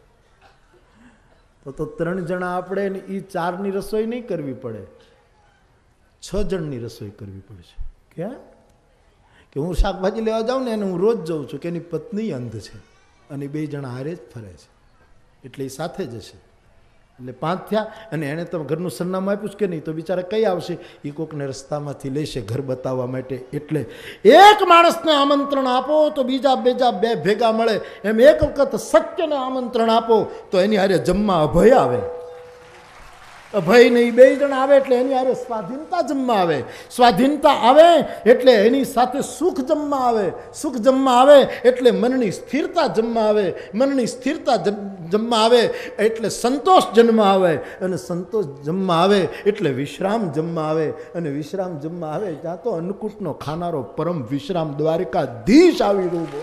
તો 3 જણા આપણે એ 4ની રસોઈ નહીં કરવી પડે, 6 જણની રસોઈ કરવી પડશે. ક્યાં કે હું શાકભાજી લેવા જાઉં ને, એને હું રોજ જાઉં છું, કે એની પત્ની અંધ છે અને 2 જણા હારે જ ફરે છે, એટલે એ સાથે જ હશે, એટલે 5 થયા. અને એણે તમે ઘરનું સરનામું આપ્યું કે નહીં, તો બિચારા કઈ આવશે? એ કોકને રસ્તામાંથી લેશે ઘર બતાવવા માટે. એટલે એક માણસને આમંત્રણ આપો તો બીજા 2 ભેગા મળે, એમ એક વખત સત્યને આમંત્રણ આપો તો એની હારે જમવા અભય આવે. અભય ને એ બે જણ આવે એટલે એની હારે સ્વાધીનતા જમવા આવે, સ્વાધીનતા આવે એટલે એની સાથે સુખ જમવા આવે, સુખ જમવા આવે એટલે મનની સ્થિરતા જમવા આવે, મનની સ્થિરતા જમવા આવે એટલે સંતોષ જન્મવા આવે, અને સંતોષ જમવા આવે એટલે વિશ્રામ જમવા આવે, અને વિશ્રામ જમવા આવે ત્યાં તો અન્નકૂટનો ખાનારો પરમ વિશ્રામ દ્વારિકાધીશ આવી રૂબો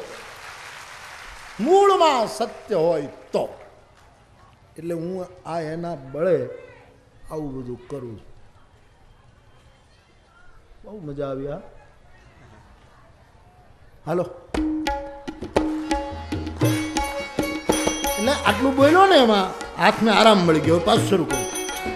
મૂળમાં સત્ય હોય તો. એટલે હું આ એના બળે આવું બધું કરું છું. બહુ મજા આવી. હા હાલો, એટલે આટલું બોલ્યો ને એમાં હાથને આરામ મળી ગયો. પાછું શરૂ કરું.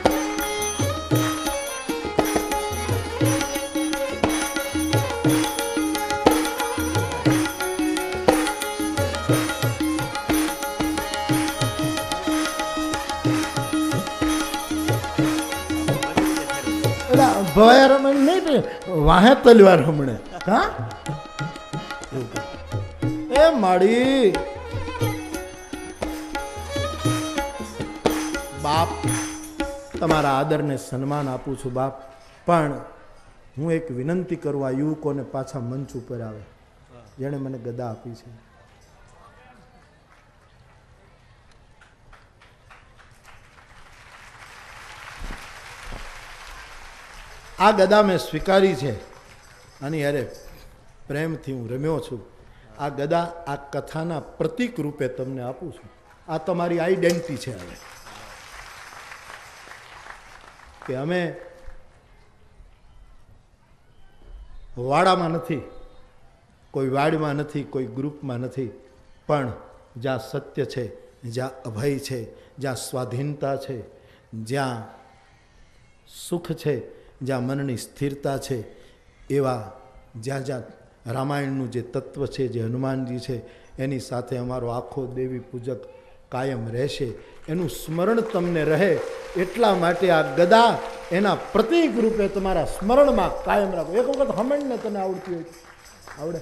ભવાય રમણ નહીં, વાહે તલવાર રમણે. હા એ માડી બાપ, તમારા આદરને સન્માન આપું છું બાપ, પણ હું એક વિનંતી કરું આ યુવકોને પાછા મંચ ઉપર આવે જેણે મને ગદા આપી છે. આ ગદા મેં સ્વીકારી છે, આની અરે પ્રેમથી હું રમ્યો છું. આ ગદા આ કથાના પ્રતીક રૂપે તમને આપું છું. આ તમારી આઈડેન્ટિટી છે. હવે કે અમે વાડામાં નથી, કોઈ વાડમાં નથી, કોઈ ગ્રુપમાં નથી, પણ જ્યાં સત્ય છે, જ્યાં અભય છે, જ્યાં સ્વાધીનતા છે, જ્યાં સુખ છે, જ્યાં મનની સ્થિરતા છે, એવા જ્યાં જ્યાં રામાયણનું જે તત્વ છે, જે હનુમાનજી છે, એની સાથે અમારો આખો દેવી પૂજક કાયમ રહેશે. એનું સ્મરણ તમને રહે એટલા માટે આ ગદા એના પ્રતીક રૂપે તમારા સ્મરણમાં કાયમ રાખો. એક વખત હમણને તને આવડતી હોય આવડે.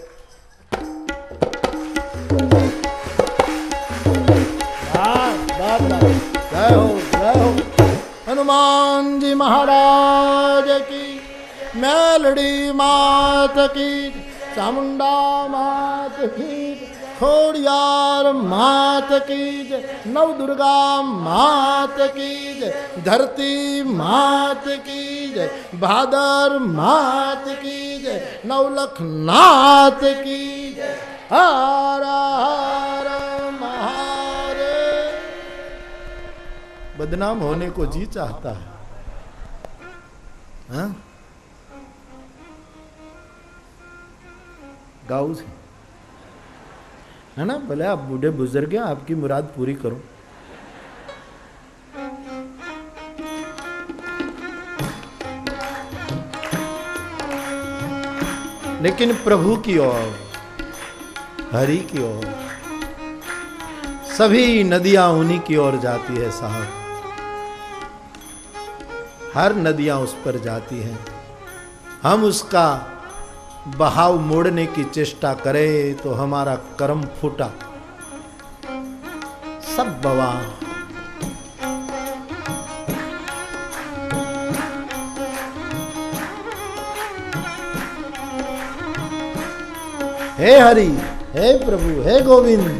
જય હો, જય હો. हनुमान जी महाराज की, मेलड़ी मात की, चामुंडा मात की, खोड़ियार मात की, नव दुर्गा मात की, धरती मात की, भादर मात की, नवलख नाथ की, हर हर महादेव. बदनाम होने को जी चाहता है. हाँ गाँव से है ना, भले आप बूढ़े बुजुर्ग हैं, आपकी मुराद पूरी करो. लेकिन प्रभु की ओर, हरि की ओर, सभी नदियां उन्हीं की ओर जाती है साहब. हर नदियां उस पर जाती हैं. हम उसका बहाव मोड़ने की चेष्टा करें तो हमारा कर्म फूटा सब बवा. हे हरि, हे प्रभु, हे गोविंद.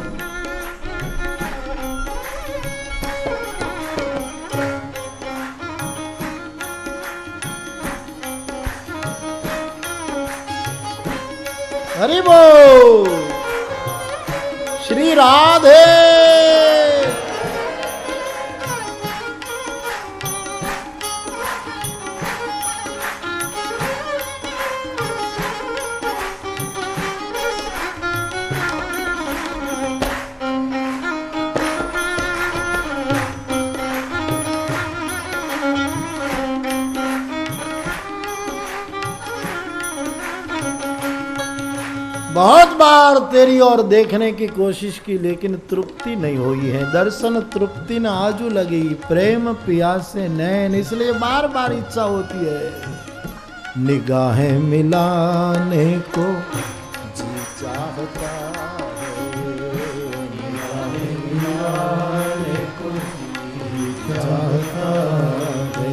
हरि बोल. श्री राधे. बहुत बार तेरी ओर देखने की कोशिश की लेकिन तृप्ति नहीं हुई है. दर्शन तृप्ति न आजू लगी, प्रेम प्यासे नैन, इसलिए बार बार इच्छा होती है. निगाहें मिलाने को जी चाहता है, निगाहें मिलाने को जी चाहता है.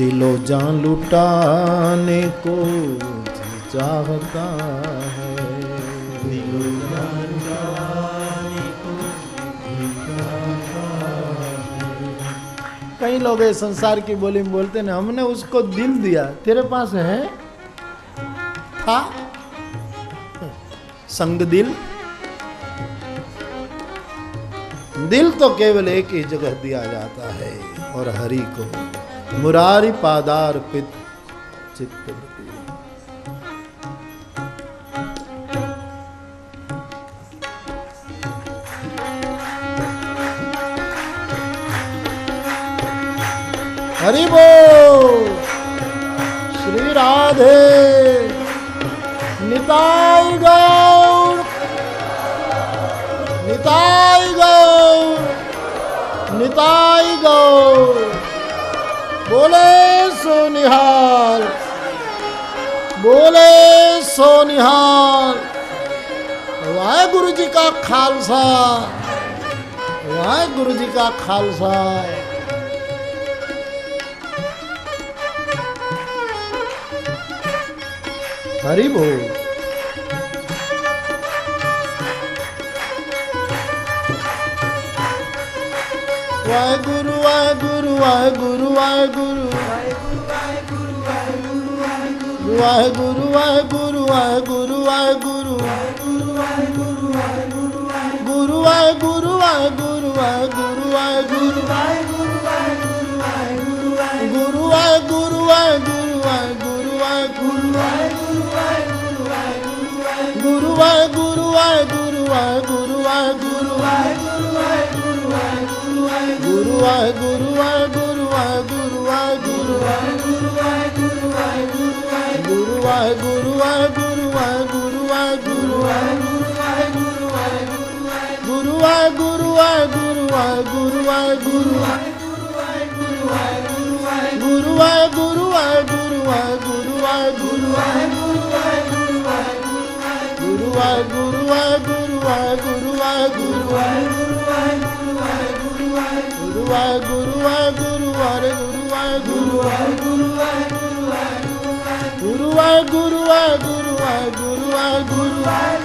दिलो जान लुटाने को जी चाहता है, दिलो जान लुटाने को जी चाहता है। कई लोग ये संसार की बोली में बोलते हैं हमने उसको दिल दिया, तेरे पास है था संग दिल? दिल तो केवल एक ही जगह दिया जाता है और हरि को मुरारी पादार्पित चित्तवृत्ति। हरि बोल श्री राधे निताई गौर, निताई गौर, निताई गौर। बोले सो निहाल, बोले सो निहाल। वाहेगुरु जी का खालसा, वाहेगुरु जी का खालसा। हरि बोल। वाहेगुरु वाहेगुरु वाहेगुरु वाहेगुरु वाहेगुरु वाहेगुरु वाहेगुरु वाहेगुरु गुरु वाहेगुरु वाहेगुरु वाहेगुरु वाहेगुरु गुरु वाहेगुरु वाहेगुरु वाहेगुरु वाहेगुरु गुरु वाहेगुरु वाहेगुरु वाहेगुरु वाहेगुरु गुरु वाहेगुरु वाहेगुरु वाहेगुरु वाहेगुरु गुरु वाहेगुरु वाहेगुरु वाहेगुरु वाहेगुरु गुरु वाहेगुरु वाहेगुरु वाहेगुरु वाहेगुरु गुरु वाहेगुरु वाहेगुरु वाहेगुरु वाहेगुरु गुरु वाहेगुरु वाहेगुरु वाहेगुरु वाहेगुरु गुरु वाहेगुरु वाहेगुरु वाहेगुरु वाहेगुरु गुरु वाहेगुरु वाहेगुरु वाहेगुरु वाहेगुरु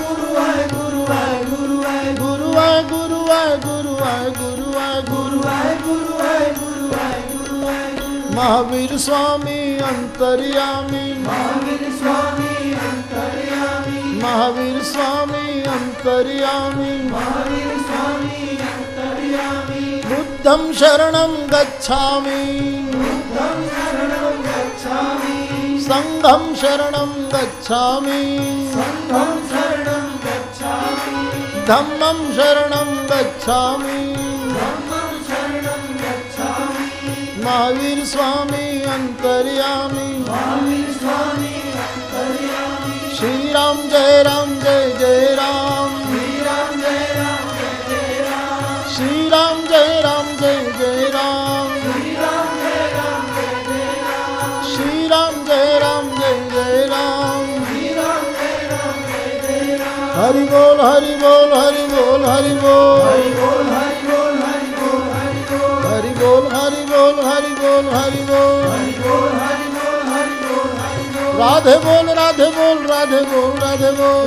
गुरु वाहेगुरु वाहेगुरु वाहेगुरु वाहेगुरु महावीर स्वामी अंतर्यामी, महावीर स्वामी अंतर्यामी, महावीर स्वामी अंतर्यामी, महावीर स्वामी अंतर्यामी। बुद्धं शरणं गच्छामि, बुद्धं शरणं गच्छामि, संघं शरणं गच्छामि, संघं शरणं गच्छामि, धम्मं शरणं गच्छामि, धम्मं शरणं गच्छामि। महावीर स्वामी अंतर्यामी, महावीर स्वामी अंतर्यामी। श्री राम जय राम जय जय राम, श्री राम जय राम जय जय राम, श्री राम जय राम जय जय राम, श्री राम जय राम जय जय राम, श्री राम जय राम जय जय राम, श्री राम जय राम जय जय राम। हरि बोल हरि बोल हरि बोल हरि बोल हरि बोल हरि बोल हरि बोल हरि बोल हरि बोल हरि बोल हरि बोल हरि बोल हरि बोल हरि बोल हरि बोल हरि बोल। राधे बोल राधे बोल राधे बोल राधे बोल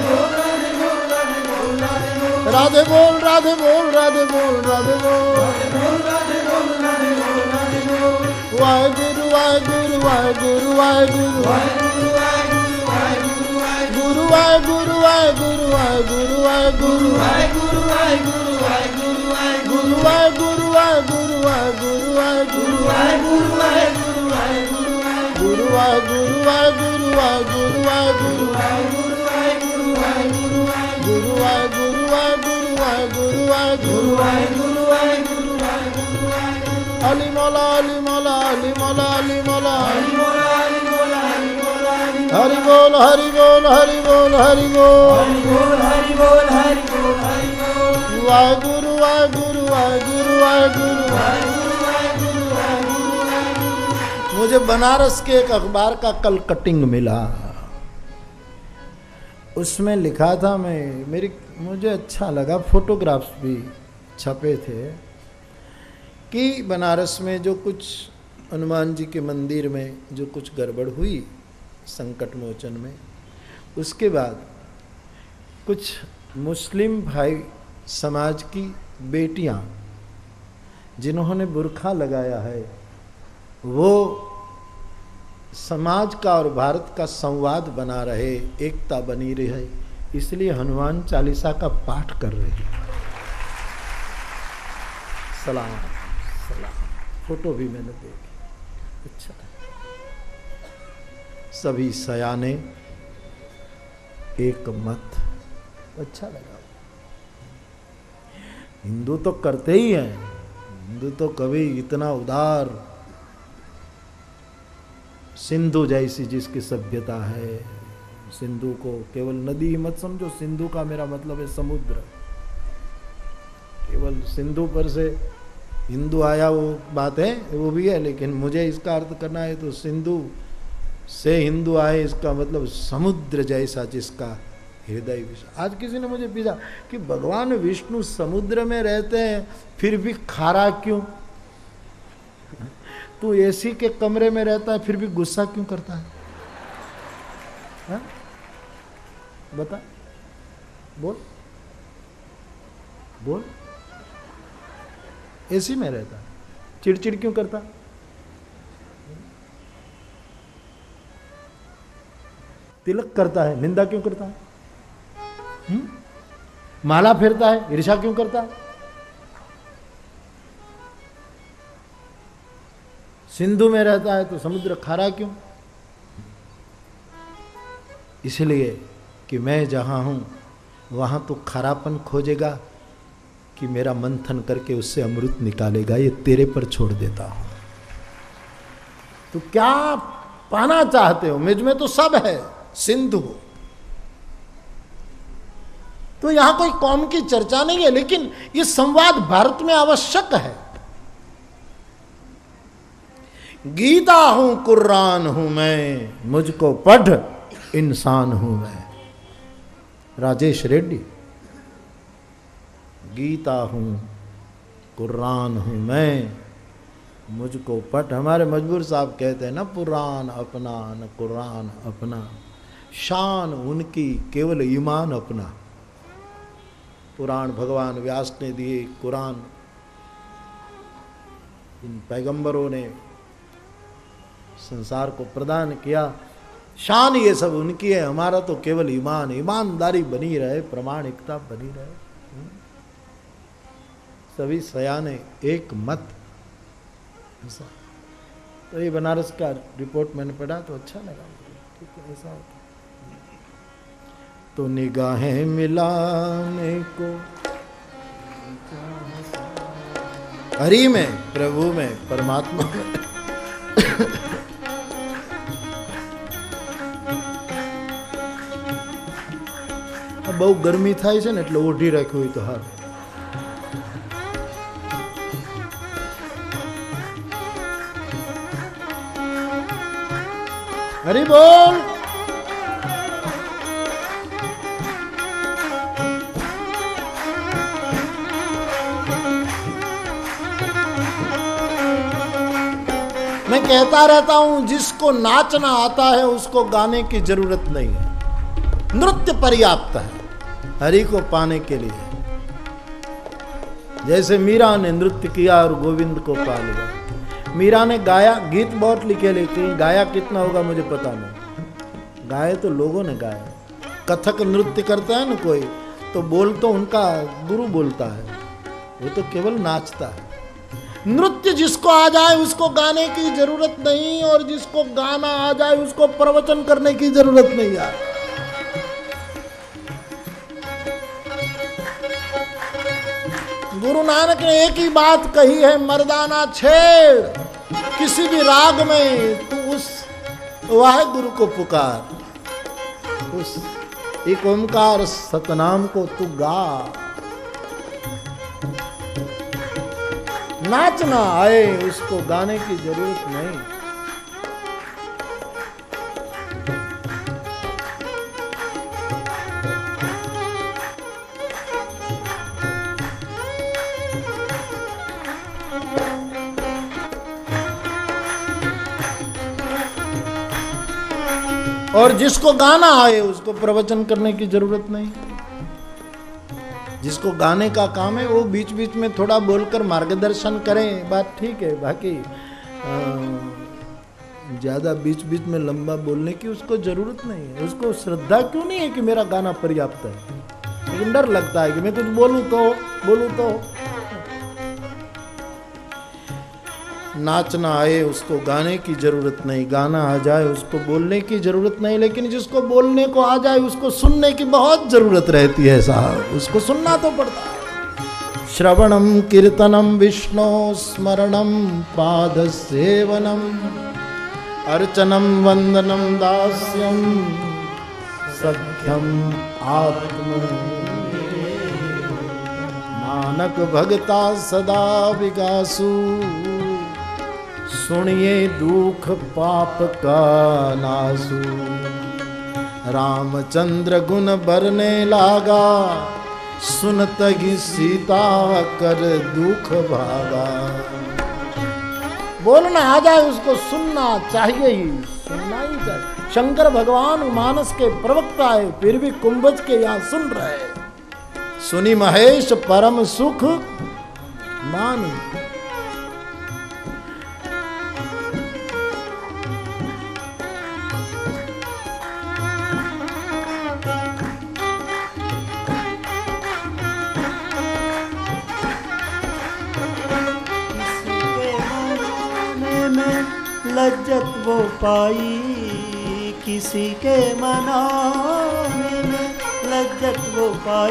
राधे बोल राधे बोल राधे बोल राधे बोल। वाहेगुरु वाहेगुरु वाहेगुरु वाहेगुरु गुरु वाहेगुरु वाहेगुरु वाहेगुरु वाहेगुरु गुरु वाहेगुरु वाहेगुरु गुरु वाहेगुरु वाहेगुरु वाहेगुरु वाहेगुरु गुरु वाहेगुरु वाहेगुरु वाहेगुरु वाहेगुरु गुरु वाहेगुरु वाहेगुरु वाहेगुरु वाहेगुरु अली मौला अली मौला अली मौला अली मौला हरि बोल हरि बोल हरि बोल हरि बोल हरि बोल हरि बोल हरि बोल। वाहेगुरु वाहेगुरु वाहेगुरु वाहेगुरु। मुझे बनारस के एक अखबार का कल कटिंग मिला, उसमें लिखा था, मुझे अच्छा लगा, फोटोग्राफ्स भी छपे थे कि बनारस में जो कुछ हनुमान जी के मंदिर में जो कुछ गड़बड़ हुई संकट मोचन में, उसके बाद कुछ मुस्लिम भाई समाज की बेटियां जिन्होंने बुर्खा लगाया है, वो समाज का और भारत का संवाद बना रहे, एकता बनी रहे, इसलिए हनुमान चालीसा का पाठ कर रहे हैं। सलाम सलाम। फोटो भी मैंने देखी, अच्छा। सभी सयाने एक मत, अच्छा लगा। हिंदू तो करते ही हैं, हिंदू तो कभी इतना उदार, सिंधु जैसी जिसकी सभ्यता है, सिंधु को केवल नदी ही मत समझो, सिंधु का मेरा मतलब है समुद्र। केवल सिंधु पर से हिंदू आया वो बात है, वो भी है, लेकिन मुझे इसका अर्थ करना है तो सिंधु से हिंदू आए, इसका मतलब समुद्र जैसा जिसका हृदय विशाल। आज किसी ने मुझे पूछा कि भगवान विष्णु समुद्र में रहते हैं फिर भी खारा क्यों? तू एसी के कमरे में रहता है फिर भी गुस्सा क्यों करता है? हा? बता, बोल बोल। एसी में रहता है, चिड़चिड़ क्यों करता? तिलक करता है, निंदा क्यों करता है? माला फेरता है, ईर्ष्या क्यों करता है? सिंधु में रहता है तो समुद्र खारा क्यों? इसलिए कि मैं जहां हूं वहां तो खारापन खोजेगा कि मेरा मंथन करके उससे अमृत निकालेगा, ये तेरे पर छोड़ देता हूं। तो क्या पाना चाहते हो? मुझ में तो सब है, सिंधु। तो यहां कोई कौम की चर्चा नहीं है, लेकिन ये संवाद भारत में आवश्यक है। गीता हूं, कुरान हूं मैं, मुझको पढ़ इंसान हूं मैं। राजेश रेड्डी। गीता हूं, कुरान हूं मैं, मुझको पढ़। हमारे मजबूर साहब कहते हैं ना, पुराण अपना न कुरान अपना, शान उनकी केवल ईमान अपना। पुराण भगवान व्यास ने दिए, कुरान इन पैगंबरों ने संसार को प्रदान किया, शान ये सब उनकी है। हमारा तो केवल ईमान, ईमानदारी बनी रहे, प्रामाणिकता बनी रहे। सभी सयाने एक मत। तो ये बनारस का रिपोर्ट मैंने पढ़ा तो अच्छा लगा, ठीक है, ऐसा होता। तो निगाहें मिलाने को हरि में, प्रभु में, परमात्मा में। बहु गर्मी થાય છે ને એટલે ઓઢી રાખ્યું હોય તો હાર। હરી બોલ। मैं कहता रहता हूं, जिसको नाचना आता है उसको गाने की जरूरत नहीं है, नृत्य पर्याप्त है हरि को पाने के लिए। जैसे मीरा ने नृत्य किया और गोविंद को पा लिया। मीरा ने गाया, गीत बहुत लिखे, लेकिन गाया कितना होगा मुझे पता नहीं। गाए तो लोगों ने गाया। कथक नृत्य करता है ना कोई, तो बोल तो उनका गुरु बोलता है, वो तो केवल नाचता है। नृत्य जिसको आ जाए उसको गाने की जरूरत नहीं, और जिसको गाना आ जाए उसको प्रवचन करने की जरूरत नहीं यार। गुरु नानक ने एक ही बात कही है, मर्दाना छेड़ किसी भी राग में, तू उस वाहेगुरु को पुकार, उस एक ओंकार सतनाम को तू गा। नाचना आए उसको गाने की जरूरत नहीं। और जिसको गाना आए उसको प्रवचन करने की जरूरत नहीं। जिसको गाने का काम है वो बीच बीच में थोड़ा बोलकर मार्गदर्शन करें, बात ठीक है। बाकी ज्यादा बीच बीच में लंबा बोलने की उसको जरूरत नहीं है। उसको श्रद्धा क्यों नहीं है कि मेरा गाना पर्याप्त है, लेकिन डर लगता है कि मैं कुछ बोलूं तो नाचना आए उसको गाने की जरूरत नहीं, गाना आ जाए उसको बोलने की जरूरत नहीं। लेकिन जिसको बोलने को आ जाए उसको सुनने की बहुत जरूरत रहती है साहब, उसको सुनना तो पड़ता है। श्रवणम कीर्तनम विष्णु स्मरणम पाद सेवनम अर्चनम वंदनम दास्यम सख्यम आत्म नानक भगता सदा विकासु सुनिए दुख पाप का नासु। रामचंद्र गुण बरने लागा सुनत ही सीता कर दुख भागा। बोलना आ जाए उसको सुनना चाहिए ही, सुनना ही चाहिए। शंकर भगवान मानस के प्रवक्ता है, फिर भी कुंभज के यहाँ सुन रहे। सुनी महेश परम सुख मान। लज्जत वो पाई किसी के मनाने में, लज्जत वो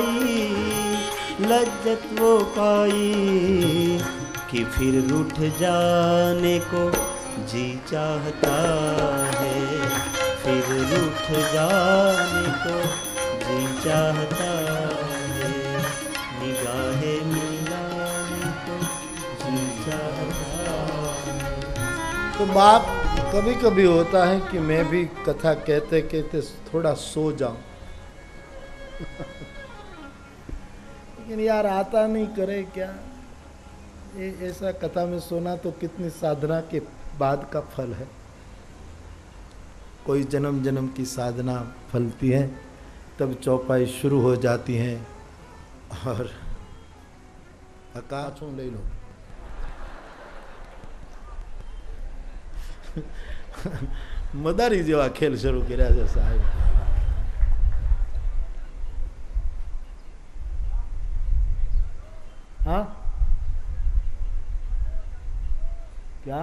पाई कि फिर रूठ जाने को जी चाहता है, फिर रूठ जाने को जी चाहता है, निगाहें मिलाने को जी चाहता है। तो बाप कभी कभी होता है कि मैं भी कथा कहते कहते थोड़ा सो जाऊं लेकिन यार आता नहीं, करे क्या। ऐसा कथा में सोना तो कितनी साधना के बाद का फल है। कोई जन्म जन्म की साधना फलती है, तब चौपाई शुरू हो जाती है। और आकाशों ले लो મદારી જેવા ખેલ શરૂ કર્યા છે સાહેબ। हाँ क्या?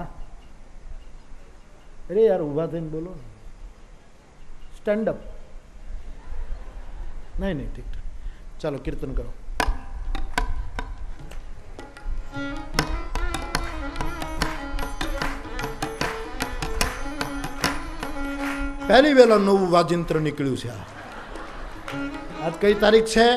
अरे यार उभा थઈને बोलो ना, स्टैंड अप। नहीं नहीं ठीक ठीक, चलो कीर्तन करो। पहली वेला नवुं वाजिंत्र निकळ्યું છે। आज कई तारीख है?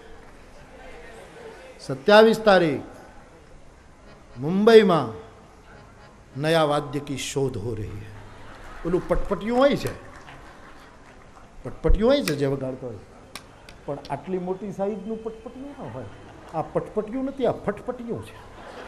27 तारीख। मुंबई में नया वाद्य की शोध हो रही है। ओलू पटपटियों होय छे, पटपटियों होय छे जे वगाड़तो होय, पण आटली मोटी साइजનું पटपटियों न होय। आ पटपटियों नथी, आ फटफटियों छे।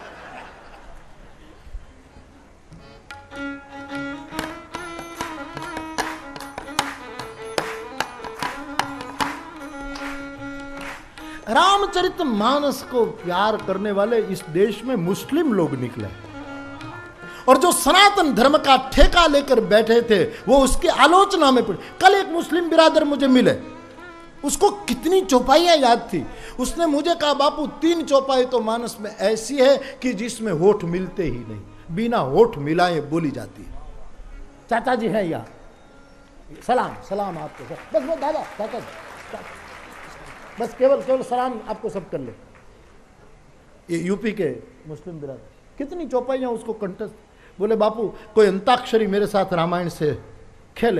रामचरित मानस को प्यार करने वाले इस देश में मुस्लिम लोग निकले, और जो सनातन धर्म का ठेका लेकर बैठे थे वो उसकी आलोचना में पड़े। कल एक मुस्लिम बिरादर मुझे मिले, उसको कितनी चौपाइयां याद थी। उसने मुझे कहा बापू 3 चौपाई तो मानस में ऐसी है कि जिसमें होठ मिलते ही नहीं, बिना होठ मिलाए बोली जाती है। चाचा जी है यहाँ, सलाम सलाम आपको। बस बस दादा चाचा बस केवल सलाम आपको सब कर ले। ये यूपी के मुस्लिम बिरादर, कितनी चौपाइयां उसको कंठस्थ। बोले बापू कोई अंताक्षरी मेरे साथ रामायण से खेले।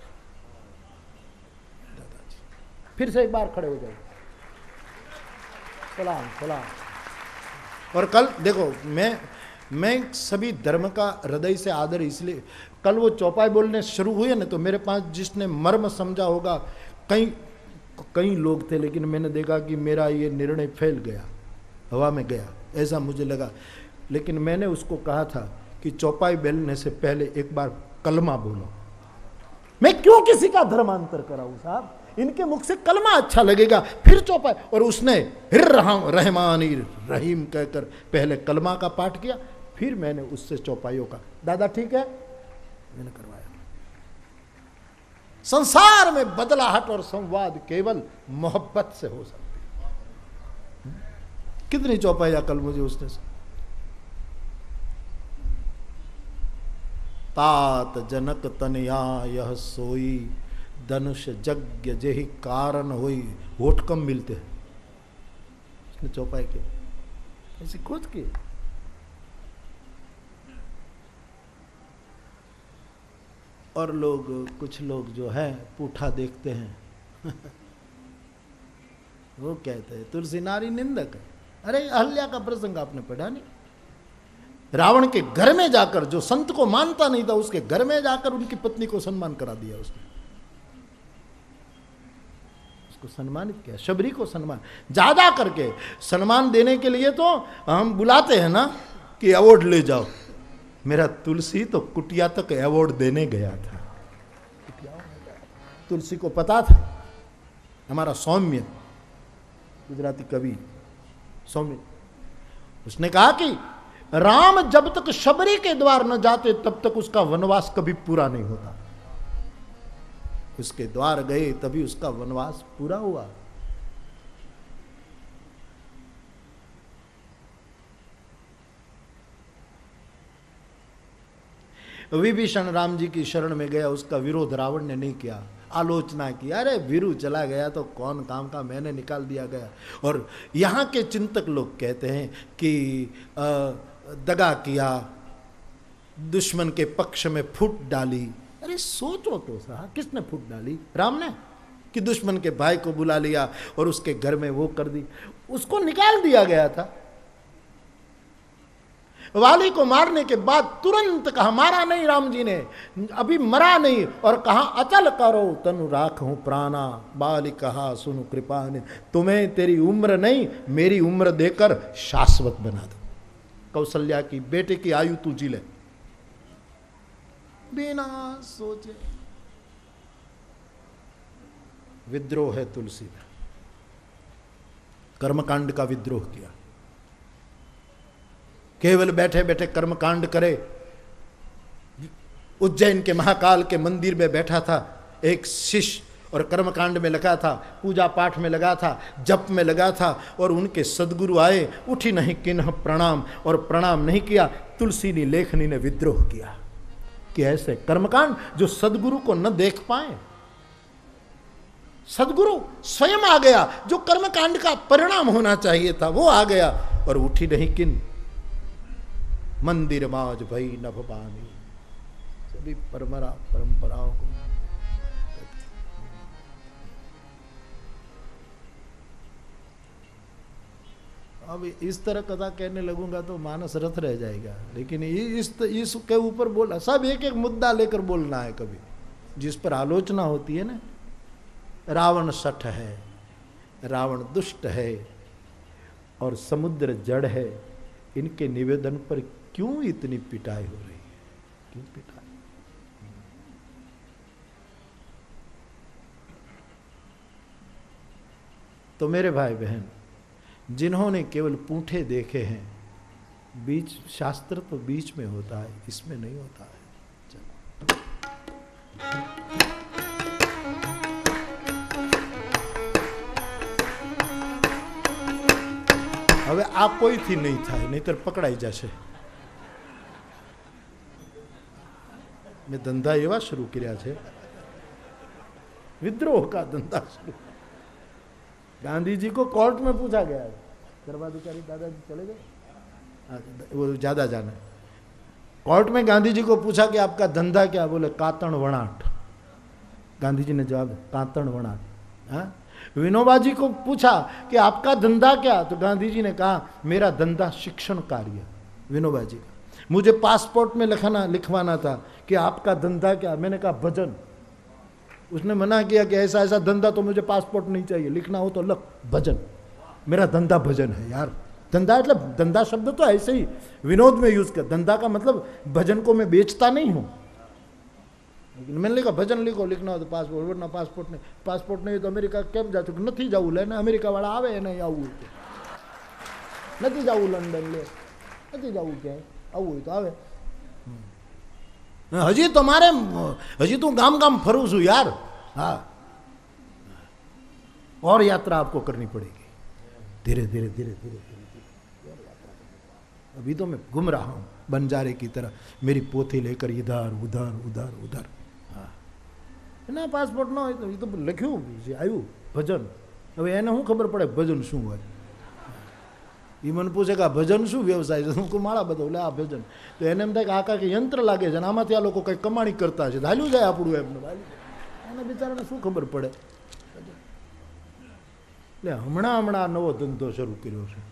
दादाजी फिर से एक बार खड़े हो जाए, सलाम सलाम। और कल देखो मैं सभी धर्म का हृदय से आदर, इसलिए कल वो चौपाई बोलने शुरू हुई है ना, तो मेरे पास जिसने मर्म समझा होगा, कई लोग थे, लेकिन मैंने देखा कि मेरा ये निर्णय फैल गया, हवा में गया, ऐसा मुझे लगा। लेकिन मैंने उसको कहा था कि चौपाई बोलने से पहले एक बार कलमा बोलो। मैं क्यों किसी का धर्मांतर कराऊं साहब, इनके मुख से कलमा अच्छा लगेगा फिर चौपाई। और उसने हिर रहमानी रहीम कहकर पहले कलमा का पाठ किया, फिर मैंने उससे चौपाइयों का, दादा ठीक है, मैंने करवाया। संसार में बदलाहट और संवाद केवल मोहब्बत से हो सकती है। कितनी चौपाइयां कल मुझे उसने से। तात जनक तनया यह सोई, धनुष यज्ञ जेहि कारण होई। होठ कम मिलते हैं, उसने चौपाई की ऐसी खोज की। और लोग, कुछ लोग जो है पूठा देखते हैं वो कहते हैं तुलसी नारी निंदक है। अरे अहल्या का प्रसंग आपने पढ़ा नहीं? रावण के घर में जाकर, जो संत को मानता नहीं था, उसके घर में जाकर उनकी पत्नी को सम्मान करा दिया उसने, उसको सम्मानित किया, शबरी को सम्मान ज्यादा करके। सम्मान देने के लिए तो हम बुलाते हैं ना कि अवार्ड ले जाओ। मेरा तुलसी तो कुटिया तक अवार्ड देने गया था। तुलसी को पता था, हमारा सौम्य गुजराती कवि सौम्य, उसने कहा कि राम जब तक शबरी के द्वार न जाते तब तक उसका वनवास कभी पूरा नहीं होता। उसके द्वार गए तभी उसका वनवास पूरा हुआ। विभीषण राम जी की शरण में गया, उसका विरोध रावण ने नहीं किया, आलोचना की, अरे वीरू चला गया तो कौन काम का, मैंने निकाल दिया गया। और यहाँ के चिंतक लोग कहते हैं कि दगा किया, दुश्मन के पक्ष में फूट डाली। अरे सोचो तो साहब, किसने फूट डाली? राम ने? कि दुश्मन के भाई को बुला लिया और उसके घर में वो कर दी, उसको निकाल दिया गया था। वाली को मारने के बाद तुरंत कहा, मारा नहीं राम जी ने, अभी मरा नहीं, और कहा अचल करो तनु राखूं प्राणा। बाली कहा सुनु कृपा ने, तुम्हें तेरी उम्र नहीं मेरी उम्र देकर शाश्वत बना दो। कौशल्या की बेटे की आयु तू जी ले। बिना सोचे विद्रोह है तुलसी का, कर्मकांड का विद्रोह किया। केवल बैठे बैठे कर्मकांड करे। उज्जैन के महाकाल के मंदिर में बैठा था एक शिष्य और कर्मकांड में लगा था, पूजा पाठ में लगा था, जप में लगा था, और उनके सदगुरु आए, उठी नहीं किन्ह प्रणाम, और प्रणाम नहीं किया। तुलसी ने लेखनी ने विद्रोह किया कि ऐसे कर्मकांड जो सदगुरु को न देख पाए। सदगुरु स्वयं आ गया, जो कर्मकांड का परिणाम होना चाहिए था वो आ गया, और उठी नहीं किन मंदिर माज भई नभ बानी। सभी परंपराओं को अब इस तरह कथा कहने लगूंगा तो मानस रथ रह जाएगा। लेकिन इसके ऊपर बोला, सब एक एक मुद्दा लेकर बोलना है। कभी जिस पर आलोचना होती है ना, रावण सठ है, रावण दुष्ट है और समुद्र जड़ है, इनके निवेदन पर क्यों इतनी पिटाई हो रही है? क्यों पिटाई? तो मेरे भाई बहन, जिन्होंने केवल पूंठे देखे हैं, बीच शास्त्र तो बीच में होता है, इसमें नहीं होता है। હવે આ કોઈથી નહીં થાય, નહીતર પકડાઈ જશે। મેં ધંધા એવા શરૂ કર્યા છે, विद्रोह का धंधा शुरू। गांधी जी को कोर्ट में पूछा गया है, सर्वाधिकारी दादाजी चले गए, वो ज्यादा जाना है। कोर्ट में गांधी जी को पूछा कि आपका धंधा क्या? बोले कातण वणाट। गांधी जी ने जवाब, कातण वणाट। हाँ, विनोबा जी को पूछा कि आपका धंधा क्या? तो गांधी जी ने कहा मेरा धंधा शिक्षण कार्य। विनोबा जी का, मुझे पासपोर्ट में लिखवाना था कि आपका धंधा क्या? मैंने कहा भजन। उसने मना किया कि ऐसा ऐसा धंधा तो मुझे पासपोर्ट नहीं चाहिए, लिखना हो तो लख भजन, मेरा धंधा भजन है। यार धंधा मतलब, धंधा शब्द तो ऐसे ही विनोद में यूज कर, धंधा का मतलब भजन को मैं बेचता नहीं हूं, लेकिन मैंने लिखा भजन लिखो, लिखना हो तो पासपोर्ट, वरना पासपोर्ट नहीं तो अमेरिका केम जा चुके नहीं जाऊ ले ने अमेरिका वाला आवे नहीं आવું નથી જાવું લંડન લે નથી જાવું ક્યાંય આવું હોય તો આવે હજી તો મારે હજી તો ગામ ગામ ફરું છું यार हाँ और यात्रा आपको करनी पड़ेगी धीरे धीरे धीरे धीरे धीरे अभी तो मैं घूम रहा हूँ बंजारे की तरह मेरी पोथी लेकर इधर उधर उधर उधर हाँ ना पासपोर्ट ना हो तो ये तो लख्यू आयु भजन હવે એને શું ખબર પડે ભજન શું હોય એ મને પૂછે કે આ ભજન શું વ્યવસાય છે હું માળા બધો લે આ ભજન તો એને એમ થાય કે આ કાંઈક યંત્ર લાગે છે અને આમાંથી આ લોકો કંઈક કમાણી કરતા છે હાલ્યું જાય આપણું એમને એને બિચારાને શું ખબર પડે એટલે હમણાં નવો ધંધો શરૂ કર્યો છે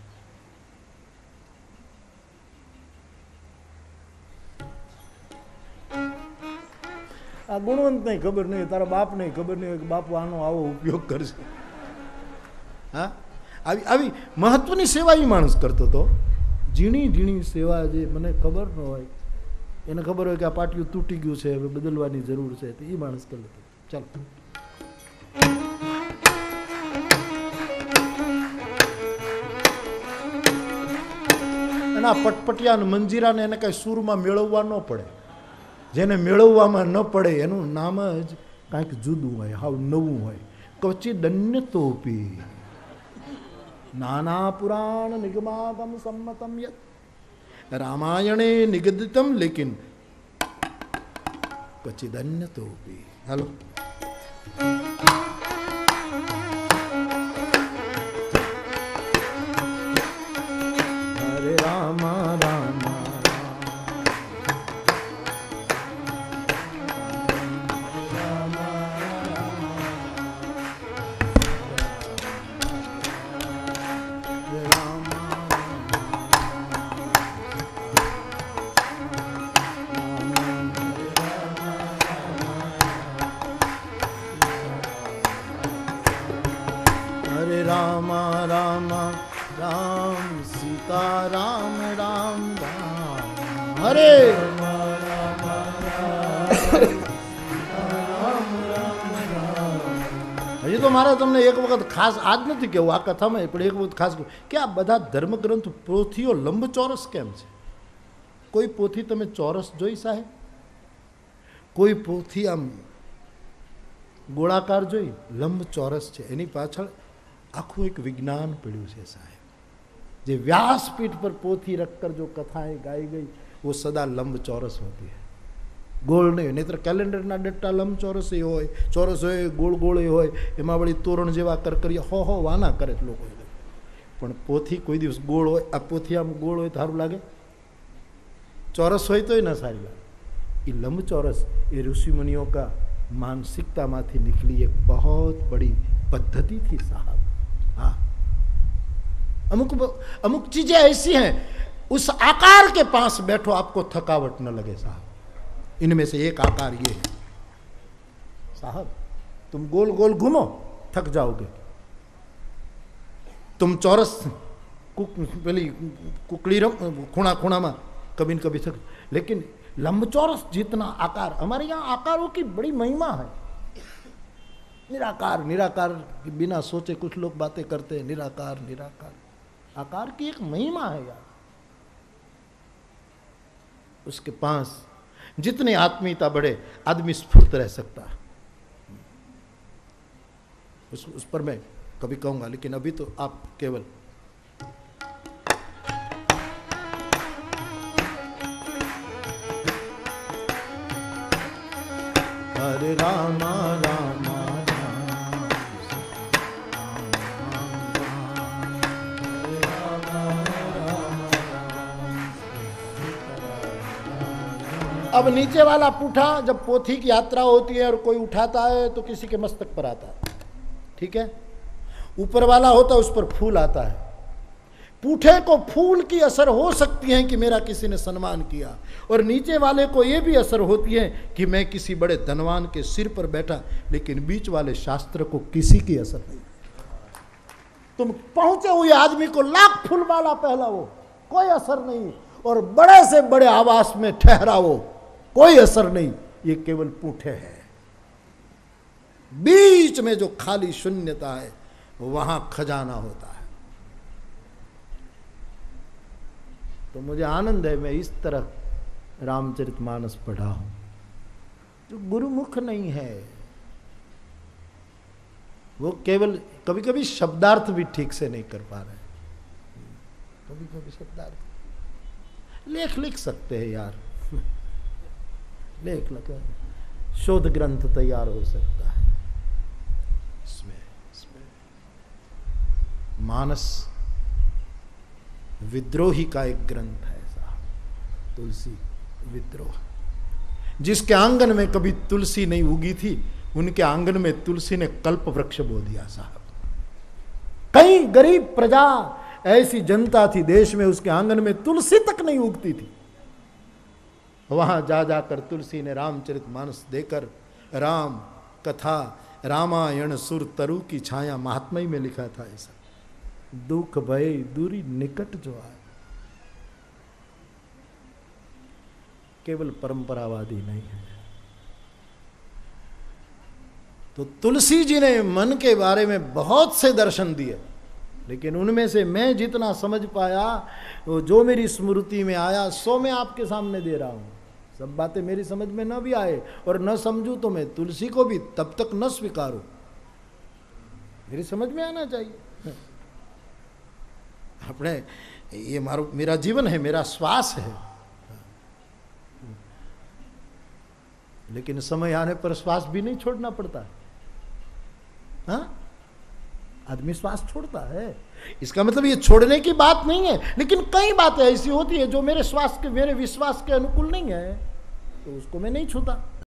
આ ગુણવંતને ખબર નહીં તારા બાપને ખબર નહીં કે બાપુ આનો આવો ઉપયોગ કરશે હા આવી આવી મહત્વની સેવા એ માણસ કરતો હતો ઝીણી ઝીણી સેવા જે મને ખબર ન હોય એને ખબર હોય કે આ પાટિયું તૂટી ગયું છે હવે બદલવાની જરૂર છે તો એ માણસ કરી લેતો ચાલો અને આ પટપટિયા મંજીરાને એને કઈ સૂરમાં મેળવવા ન પડે જેને મેળવવામાં ન પડે એનું નામ જ કાંઈક જુદું હોય હાવ નવું હોય ક્વચિત દન્ય તોપી નાના પુરાણ નિગમાગમ સંમતમ યત રામાયણે નિગદિતમ લેકિન ક્વચિત અન્ય તોપી હાલો હરે રામા રામા હજી તો મારે તમને એક વખત ખાસ આજ નથી કેવું આ કથામાં પણ એક વખત ખાસ કે આ બધા ધર્મગ્રંથ પોથીઓ લંબચોરસ કેમ છે કોઈ પોથી તમે ચોરસ જોઈ સાહેબ કોઈ પોથી આમ ગોળાકાર જોઈ લંબચોરસ છે એની પાછળ આખું એક વિજ્ઞાન પડ્યું છે સાહેબ જે व्यासपीठ पर पोथी रखकर जो कथाएं गाई गई वो सदा लंबचौरस होती है गोल नहीं હોય નહીતર કેલેન્ડરના ડટ્ટા લંબચોરસ હોય ચોરસ હોય ગોળ ગોળ હોય એમાં વળી તોરણ જેવા કરકરિયા હો વાના કરે લોકો પણ પોથી કોઈ દિવસ ગોળ હોય આ પોથી આમ ગોળ હોય તો સારું લાગે ચોરસ હોય તોય ના સારી લાગે ये लंबचौरस ये ऋषि मुनियों का मानसिकताમાંથી निकली एक बहुत बड़ी पद्धति थी साहब हाँ अमुक चीजें ऐसी हैं उस आकार के पास बैठो आपको थकावट न लगे साहब इनमें से एक आकार ये है साहब तुम गोल गोल घूमो थक जाओगे तुम चौरस पहली कुकड़ी खूणा खूणा में कभी न कभी थक लेकिन लंबचौरस जितना आकार हमारे यहाँ आकारों की बड़ी महिमा है निराकार निराकार बिना सोचे कुछ लोग बातें करते हैं निराकार निराकार आकार की एक महिमा है यार उसके पास जितनी आत्मीयता बढ़े आदमी स्फूर्त रह सकता है उस पर मैं कभी कहूंगा लेकिन अभी तो आप केवल हरे रामा रामा अब नीचे वाला पूठा जब पोथी की यात्रा होती है और कोई उठाता है तो किसी के मस्तक पर आता है ठीक है ऊपर वाला होता है उस पर फूल आता है पूठे को फूल की असर हो सकती है कि मेरा किसी ने सम्मान किया और नीचे वाले को यह भी असर होती है कि मैं किसी बड़े धनवान के सिर पर बैठा लेकिन बीच वाले शास्त्र को किसी की असर नहीं तुम पहुंचे हुए आदमी को लाख फूल माला पहनाओ कोई असर नहीं और बड़े से बड़े आवास में ठहराओ कोई असर नहीं ये केवल पूठे है। बीच में जो खाली शून्यता है वहां खजाना होता है। तो मुझे आनंद है मैं इस तरह रामचरितमानस पढ़ा हूं, जो गुरुमुख नहीं है। वो केवल कभी कभी शब्दार्थ भी ठीक से नहीं कर पा रहे, कभी कभी शब्दार्थ लिख सकते हैं यार, लेख लगा शोध ग्रंथ तैयार हो सकता है। इसमें मानस विद्रोही का एक ग्रंथ है साहब, तुलसी विद्रोह। जिसके आंगन में कभी तुलसी नहीं उगी थी, उनके आंगन में तुलसी ने कल्प वृक्ष बो दिया साहब। कई गरीब प्रजा, ऐसी जनता थी देश में, उसके आंगन में तुलसी तक नहीं उगती थी। वहां जा जाकर तुलसी ने रामचरितमानस देकर राम कथा, रामायण सुर तरु की छाया महात्म्य में लिखा था ऐसा, दुख भय दूरी निकट जो आए। केवल परंपरावादी नहीं है। तो तुलसी जी ने मन के बारे में बहुत से दर्शन दिए, लेकिन उनमें से मैं जितना समझ पाया, वो जो मेरी स्मृति में आया सो मैं आपके सामने दे रहा हूं। सब बातें मेरी समझ में न भी आए और न समझूं तो मैं तुलसी को भी तब तक न स्वीकारूं, मेरी समझ में आना चाहिए। अपने ये मेरा जीवन है, मेरा श्वास है, लेकिन समय आने पर श्वास भी नहीं छोड़ना पड़ता। हाँ, आदमी श्वास छोड़ता है, इसका मतलब ये छोड़ने की बात नहीं है, लेकिन कई बातें ऐसी होती है जो मेरे श्वास के, मेरे विश्वास के अनुकूल नहीं है, तो उसको मैं नहीं छूता।